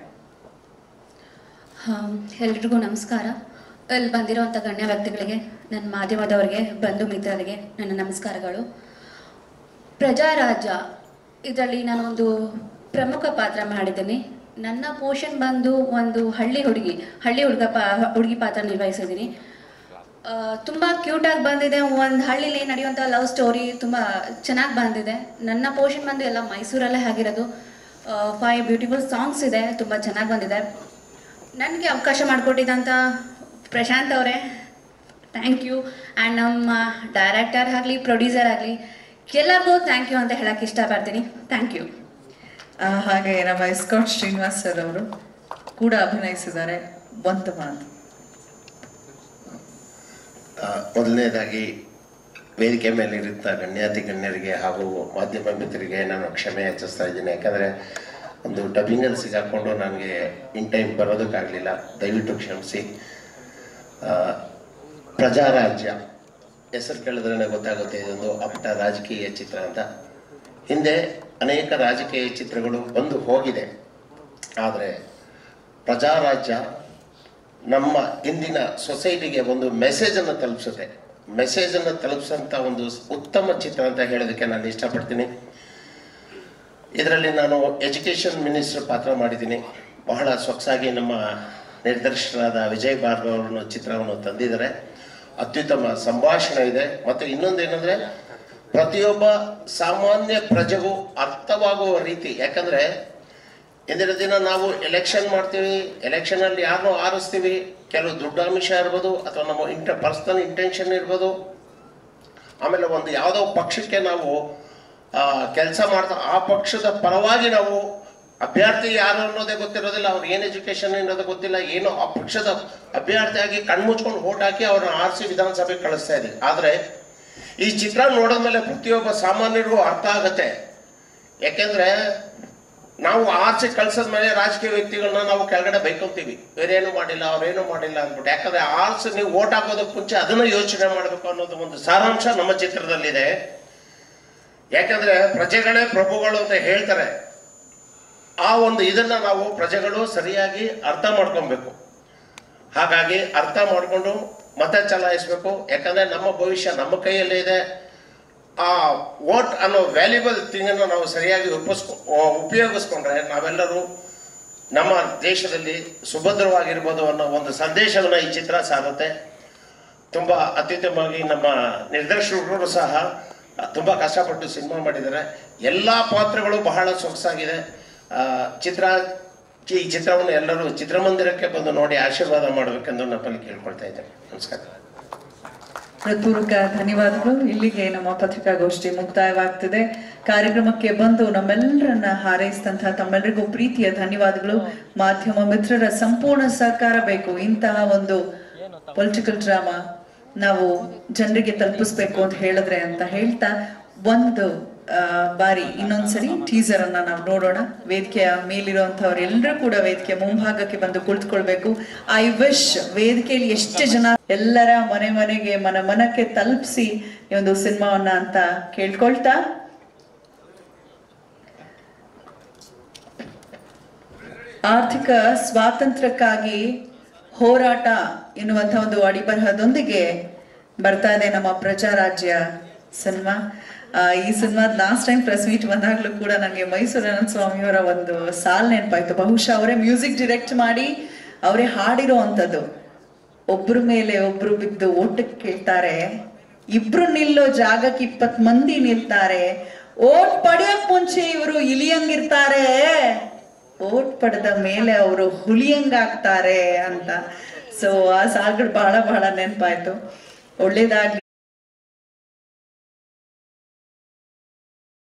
ಎಲ್ರಿಗೂ ನಮಸ್ಕಾರ. ಇಲ್ಲಿ ಬಂದಿರುವಂಥ ಗಣ್ಯ ವ್ಯಕ್ತಿಗಳಿಗೆ, ನನ್ನ ಮಾಧ್ಯಮದವರಿಗೆ, ಬಂಧು ಮಿತ್ರರಿಗೆ ನನ್ನ ನಮಸ್ಕಾರಗಳು. ಪ್ರಜಾರಾಜ್ಯ ಇದರಲ್ಲಿ ನಾನೊಂದು ಪ್ರಮುಖ ಪಾತ್ರ ಮಾಡಿದ್ದೀನಿ. ನನ್ನ ಪೋಷನ್ ಬಂದು ಒಂದು ಹಳ್ಳಿ ಹುಡುಗಿ ಪಾತ್ರ ನಿರ್ವಹಿಸಿದ್ದೀನಿ. ತುಂಬ ಕ್ಯೂಟಾಗಿ ಬಂದಿದೆ. ಒಂದು ಹಳ್ಳಿಲಿ ನಡೆಯುವಂಥ ಲವ್ ಸ್ಟೋರಿ ತುಂಬ ಚೆನ್ನಾಗಿ ಬಂದಿದೆ. ನನ್ನ ಪೋಷನ್ ಬಂದು ಎಲ್ಲ ಮೈಸೂರಲ್ಲೇ ಆಗಿರೋದು. 5 ಬ್ಯೂಟಿಫುಲ್ ಸಾಂಗ್ಸ್ ಇದೆ, ತುಂಬ ಚೆನ್ನಾಗಿ ಬಂದಿದೆ. ನನಗೆ ಅವಕಾಶ ಮಾಡಿಕೊಟ್ಟಿದ್ದಂಥ ಪ್ರಶಾಂತ್ ಅವರೇ ಥ್ಯಾಂಕ್ ಯು. ಆ್ಯಂಡ್ ನಮ್ಮ ಡೈರೆಕ್ಟರ್ ಆಗಲಿ ಪ್ರೊಡ್ಯೂಸರ್ ಆಗಲಿ ಎಲ್ಲರಿಗೂ ಥ್ಯಾಂಕ್ ಯು ಅಂತ ಹೇಳಕ್ಕೆ ಇಷ್ಟಪಡ್ತೀನಿ. Thank you. ಹಾಗೆ ನಮ್ಮ ಎಸ್ಕಾಟ್ ಶ್ರೀನಿವಾಸ್ ಸರ್ ಅವರು ಕೂಡ ಅಭಿನಯಿಸಿದ್ದಾರೆ. ಒಂದು ಮಾತು. ಮೊದಲನೇದಾಗಿ ವೇದಿಕೆ ಮೇಲೆ ಇರುತ್ತ ಗಣ್ಯಾತಿ ಗಣ್ಯರಿಗೆ ಹಾಗೂ ಮಾಧ್ಯಮ ಮಿತ್ರರಿಗೆ ನಾನು ಕ್ಷಮೆ ಯಾಚಿಸ್ತಾ ಇದ್ದೀನಿ. ಯಾಕಂದರೆ ಒಂದು ಡಬ್ಬಿಂಗಲ್ಲಿ ಸಿಗಾಕೊಂಡು ನನಗೆ ಇನ್ ಟೈಮ್ ಬರೋದಕ್ಕಾಗಲಿಲ್ಲ, ದಯವಿಟ್ಟು ಕ್ಷಮಿಸಿ. ಪ್ರಜಾರಾಜ್ಯ ಹೆಸರು ಕೇಳಿದ್ರೇ ಗೊತ್ತಾಗುತ್ತೆ ಇದೊಂದು ಅಪ್ಪಟ ರಾಜಕೀಯ ಚಿತ್ರ ಅಂತ. ಹಿಂದೆ ಅನೇಕ ರಾಜಕೀಯ ಚಿತ್ರಗಳು ಬಂದು ಹೋಗಿದೆ, ಆದರೆ ಪ್ರಜಾರಾಜ್ಯ ನಮ್ಮ ಇಂದಿನ ಸೊಸೈಟಿಗೆ ಒಂದು ಮೆಸೇಜನ್ನು ತಲುಪಿಸುತ್ತೆ. ಮೆಸೇಜನ್ನು ತಲುಪಿಸೋಂಥ ಒಂದು ಉತ್ತಮ ಚಿತ್ರ ಅಂತ ಹೇಳೋದಕ್ಕೆ ನಾನು ಇಷ್ಟಪಡ್ತೀನಿ. ಇದರಲ್ಲಿ ನಾನು ಎಜುಕೇಷನ್ ಮಿನಿಸ್ಟರ್ ಪಾತ್ರ ಮಾಡಿದ್ದೀನಿ. ಬಹಳ ಸೊಗಸಾಗಿ ನಮ್ಮ ನಿರ್ದೇಶಕರಾದ ವಿಜಯ್ ಭಾರ್ಗವ್ ಅವರನ್ನು ಚಿತ್ರವನ್ನು ತಂದಿದ್ದಾರೆ. ಅತ್ಯುತ್ತಮ ಸಂಭಾಷಣೆ ಇದೆ. ಮತ್ತು ಇನ್ನೊಂದೇನೆಂದರೆ ಪ್ರತಿಯೊಬ್ಬ ಸಾಮಾನ್ಯ ಪ್ರಜೆಗೂ ಅರ್ಥವಾಗುವ ರೀತಿ. ಯಾಕಂದರೆ ಇಂದಿನ ದಿನ ನಾವು ಎಲೆಕ್ಷನ್ ಮಾಡ್ತೀವಿ, ಎಲೆಕ್ಷನಲ್ಲಿ ಯಾರನ್ನೋ ಆರಿಸ್ತೀವಿ, ಕೆಲವು ದುಡ್ಡಾಮಿಷ ಇರ್ಬೋದು ಅಥವಾ ನಮ್ಮ ಪರ್ಸನಲ್ ಇಂಟೆನ್ಷನ್ ಇರ್ಬೋದು. ಆಮೇಲೆ ಒಂದು ಯಾವುದೋ ಪಕ್ಷಕ್ಕೆ ನಾವು ಕೆಲಸ ಮಾಡ್ತಾ ಆ ಪಕ್ಷದ ಪರವಾಗಿ ನಾವು ಅಭ್ಯರ್ಥಿ ಯಾರು ಅನ್ನೋದೇ ಗೊತ್ತಿರೋದಿಲ್ಲ, ಅವ್ರು ಏನು ಎಜುಕೇಷನ್ ಅನ್ನೋದು ಗೊತ್ತಿಲ್ಲ, ಏನೋ ಆ ಪಕ್ಷದ ಅಭ್ಯರ್ಥಿಯಾಗಿ ಕಣ್ಮುಚ್ಕೊಂಡು ಓಟ್ ಹಾಕಿ ಅವ್ರನ್ನ ಆರಿಸಿ ವಿಧಾನಸಭೆಗೆ ಕಳಿಸ್ತಾ ಇದ್ದೀವಿ. ಆದರೆ ಈ ಚಿತ್ರ ನೋಡಿದ್ಮೇಲೆ ಪ್ರತಿಯೊಬ್ಬ ಸಾಮಾನ್ಯರಿಗೂ ಅರ್ಥ ಆಗುತ್ತೆ. ಯಾಕೆಂದ್ರೆ ನಾವು ಆರ್ಸಿ ಕಳ್ಸದ ಮೇಲೆ ರಾಜಕೀಯ ವ್ಯಕ್ತಿಗಳನ್ನ ನಾವು ಕೆಳಗಡೆ ಬೈಕೊಂತೀವಿ, ಬೇರೇನು ಮಾಡಿಲ್ಲ ಅವ್ರೇನು ಮಾಡಿಲ್ಲ ಅಂದ್ಬಿಟ್ಟು. ಯಾಕಂದ್ರೆ ಆರ್ಸಿ ನೀವು ಓಟ್ ಹಾಕೋದಕ್ಕೆ ಮುಂಚೆ ಅದನ್ನು ಯೋಚನೆ ಮಾಡಬೇಕು ಅನ್ನೋದು ಒಂದು ಸಾರಾಂಶ ನಮ್ಮ ಚಿತ್ರದಲ್ಲಿದೆ. ಯಾಕಂದ್ರೆ ಪ್ರಜೆಗಳೇ ಪ್ರಭುಗಳು ಅಂತ ಹೇಳ್ತಾರೆ. ಆ ಒಂದು ಇದನ್ನ ನಾವು ಪ್ರಜೆಗಳು ಸರಿಯಾಗಿ ಅರ್ಥ ಮಾಡ್ಕೊಬೇಕು. ಹಾಗಾಗಿ ಅರ್ಥ ಮಾಡಿಕೊಂಡು ಮತ ಚಲಾಯಿಸಬೇಕು. ಯಾಕಂದ್ರೆ ನಮ್ಮ ಭವಿಷ್ಯ ನಮ್ಮ ಕೈಯಲ್ಲೇ ಇದೆ. ಆ ವೋಟ್ ಅನ್ನೋ ವ್ಯಾಲ್ಯೂಬಲ್ ಥಿಂಗನ್ನು ನಾವು ಸರಿಯಾಗಿ ಉಪಯೋಗಿಸ್ಕೊಂಡ್ರೆ ನಾವೆಲ್ಲರೂ ನಮ್ಮ ದೇಶದಲ್ಲಿ ಸುಭದ್ರವಾಗಿರ್ಬೋದು ಅನ್ನೋ ಒಂದು ಸಂದೇಶವನ್ನು ಈ ಚಿತ್ರ ಸಾರುತ್ತೆ. ತುಂಬ ಅತ್ಯುತ್ತಮವಾಗಿ ನಮ್ಮ ನಿರ್ದೇಶಕರು ಸಹ ತುಂಬ ಕಷ್ಟಪಟ್ಟು ಸಿನಿಮಾ ಮಾಡಿದ್ದಾರೆ. ಎಲ್ಲ ಪಾತ್ರಗಳು ಬಹಳ ಸೊಗಸಾಗಿದೆ. ಈ ಚಿತ್ರವನ್ನು ಎಲ್ಲರೂ ಚಿತ್ರಮಂದಿರಕ್ಕೆ ಬಂದು ನೋಡಿ ಆಶೀರ್ವಾದ ಮಾಡಬೇಕೆಂದು ನಮ್ಮಲ್ಲಿ ಕೇಳ್ಕೊಳ್ತಾ ಇದ್ದೇನೆ. ನಮಸ್ಕಾರ. ಹೃತ್ಪೂರ್ವಕ ಧನ್ಯವಾದಗಳು. ಇಲ್ಲಿಗೆ ನಮ್ಮ ಪತ್ರಿಕಾಗೋಷ್ಠಿ ಮುಕ್ತಾಯವಾಗ್ತಿದೆ. ಕಾರ್ಯಕ್ರಮಕ್ಕೆ ಬಂದು ನಮ್ಮೆಲ್ಲರನ್ನ ಹಾರೈಸಿದಂತಹ ತಮ್ಮೆಲ್ಲರಿಗೂ ಪ್ರೀತಿಯ ಧನ್ಯವಾದಗಳು. ಮಾಧ್ಯಮ ಮಿತ್ರರ ಸಂಪೂರ್ಣ ಸಹಕಾರ ಬೇಕು. ಇಂತಹ ಒಂದು ಪೊಲಿಟಿಕಲ್ ಡ್ರಾಮಾ ನಾವು ಜನರಿಗೆ ತಲುಪಿಸ್ಬೇಕು ಅಂತ ಹೇಳಿದ್ರೆ ಅಂತ ಹೇಳ್ತಾ ಒಂದು ಬಾರಿ ಇನ್ನೊಂದ್ಸರಿ ಟೀಸರ್ ಅನ್ನ ನಾವು ನೋಡೋಣ. ವೇದಿಕೆಯ ಮೇಲಿರುವಂತವ್ರೆಲ್ಲರೂ ಕೂಡ ವೇದಿಕೆ ಮುಂಭಾಗಕ್ಕೆ ಬಂದು ಕುಳಿತುಕೊಳ್ಬೇಕು. ಐ ವಿಶ್ ವೇದಿಕೆಯಲ್ಲಿ ಎಷ್ಟು ಜನ ಎಲ್ಲರ ಮನೆಗೆ ಮನಕ್ಕೆ ತಲುಪಿಸಿ ಈ ಒಂದು ಸಿನಿಮಾವನ್ನ ಅಂತ ಕೇಳ್ಕೊಳ್ತಾ, ಆರ್ಥಿಕ ಸ್ವಾತಂತ್ರ್ಯಕ್ಕಾಗಿ ಹೋರಾಟ ಎನ್ನುವಂತ ಒಂದು ಅಡಿಬರಹದೊಂದಿಗೆ ಬರ್ತಾ ಇದೆ ನಮ್ಮ ಪ್ರಜಾರಾಜ್ಯ ಸಿನಿಮಾ. ಈ ಸಿನಿಮಾದ ಲಾಸ್ಟ್ ಟೈಮ್ ಪ್ರೆಸ್ ಮೀಟ್ ಬಂದಾಗ್ಲೂ ಕೂಡ ನನಗೆ ಮೈಸೂರು ಅನಂತ ಸ್ವಾಮಿಯವರ ಒಂದು ಸಾಲ್ ನೆನಪಾಯ್ತು. ಬಹುಶಃ ಅವರೇ ಮ್ಯೂಸಿಕ್ ಡೈರೆಕ್ಟ್ ಮಾಡಿ ಅವರೇ ಹಾಡಿರೋ ಅಂಥದ್ದು. ಒಬ್ರ ಮೇಲೆ ಒಬ್ರು ಬಿದ್ದು ಓಟಕ್ಕೆ ಕೇಳ್ತಾರೆ, ಇಬ್ರು ನಿಲ್ಲೋ ಜಾಗಕ್ಕೆ 20 ಮಂದಿ ನಿಲ್ತಾರೆ, ಓಟ್ ಪಡೆಯಕ್ ಮುಂಚೆ ಇವರು ಇಲಿಯಂಗಿರ್ತಾರೆ, ಓಟ್ ಪಡೆದ ಮೇಲೆ ಅವರು ಹುಲಿಯಂಗಾಗ್ತಾರೆ ಅಂತ. ಸೊ ಆ ಸಾಲ್ಗಳು ಬಹಳ ನೆನಪಾಯ್ತು. ಒಳ್ಳೇದಾಗ್ಲಿ.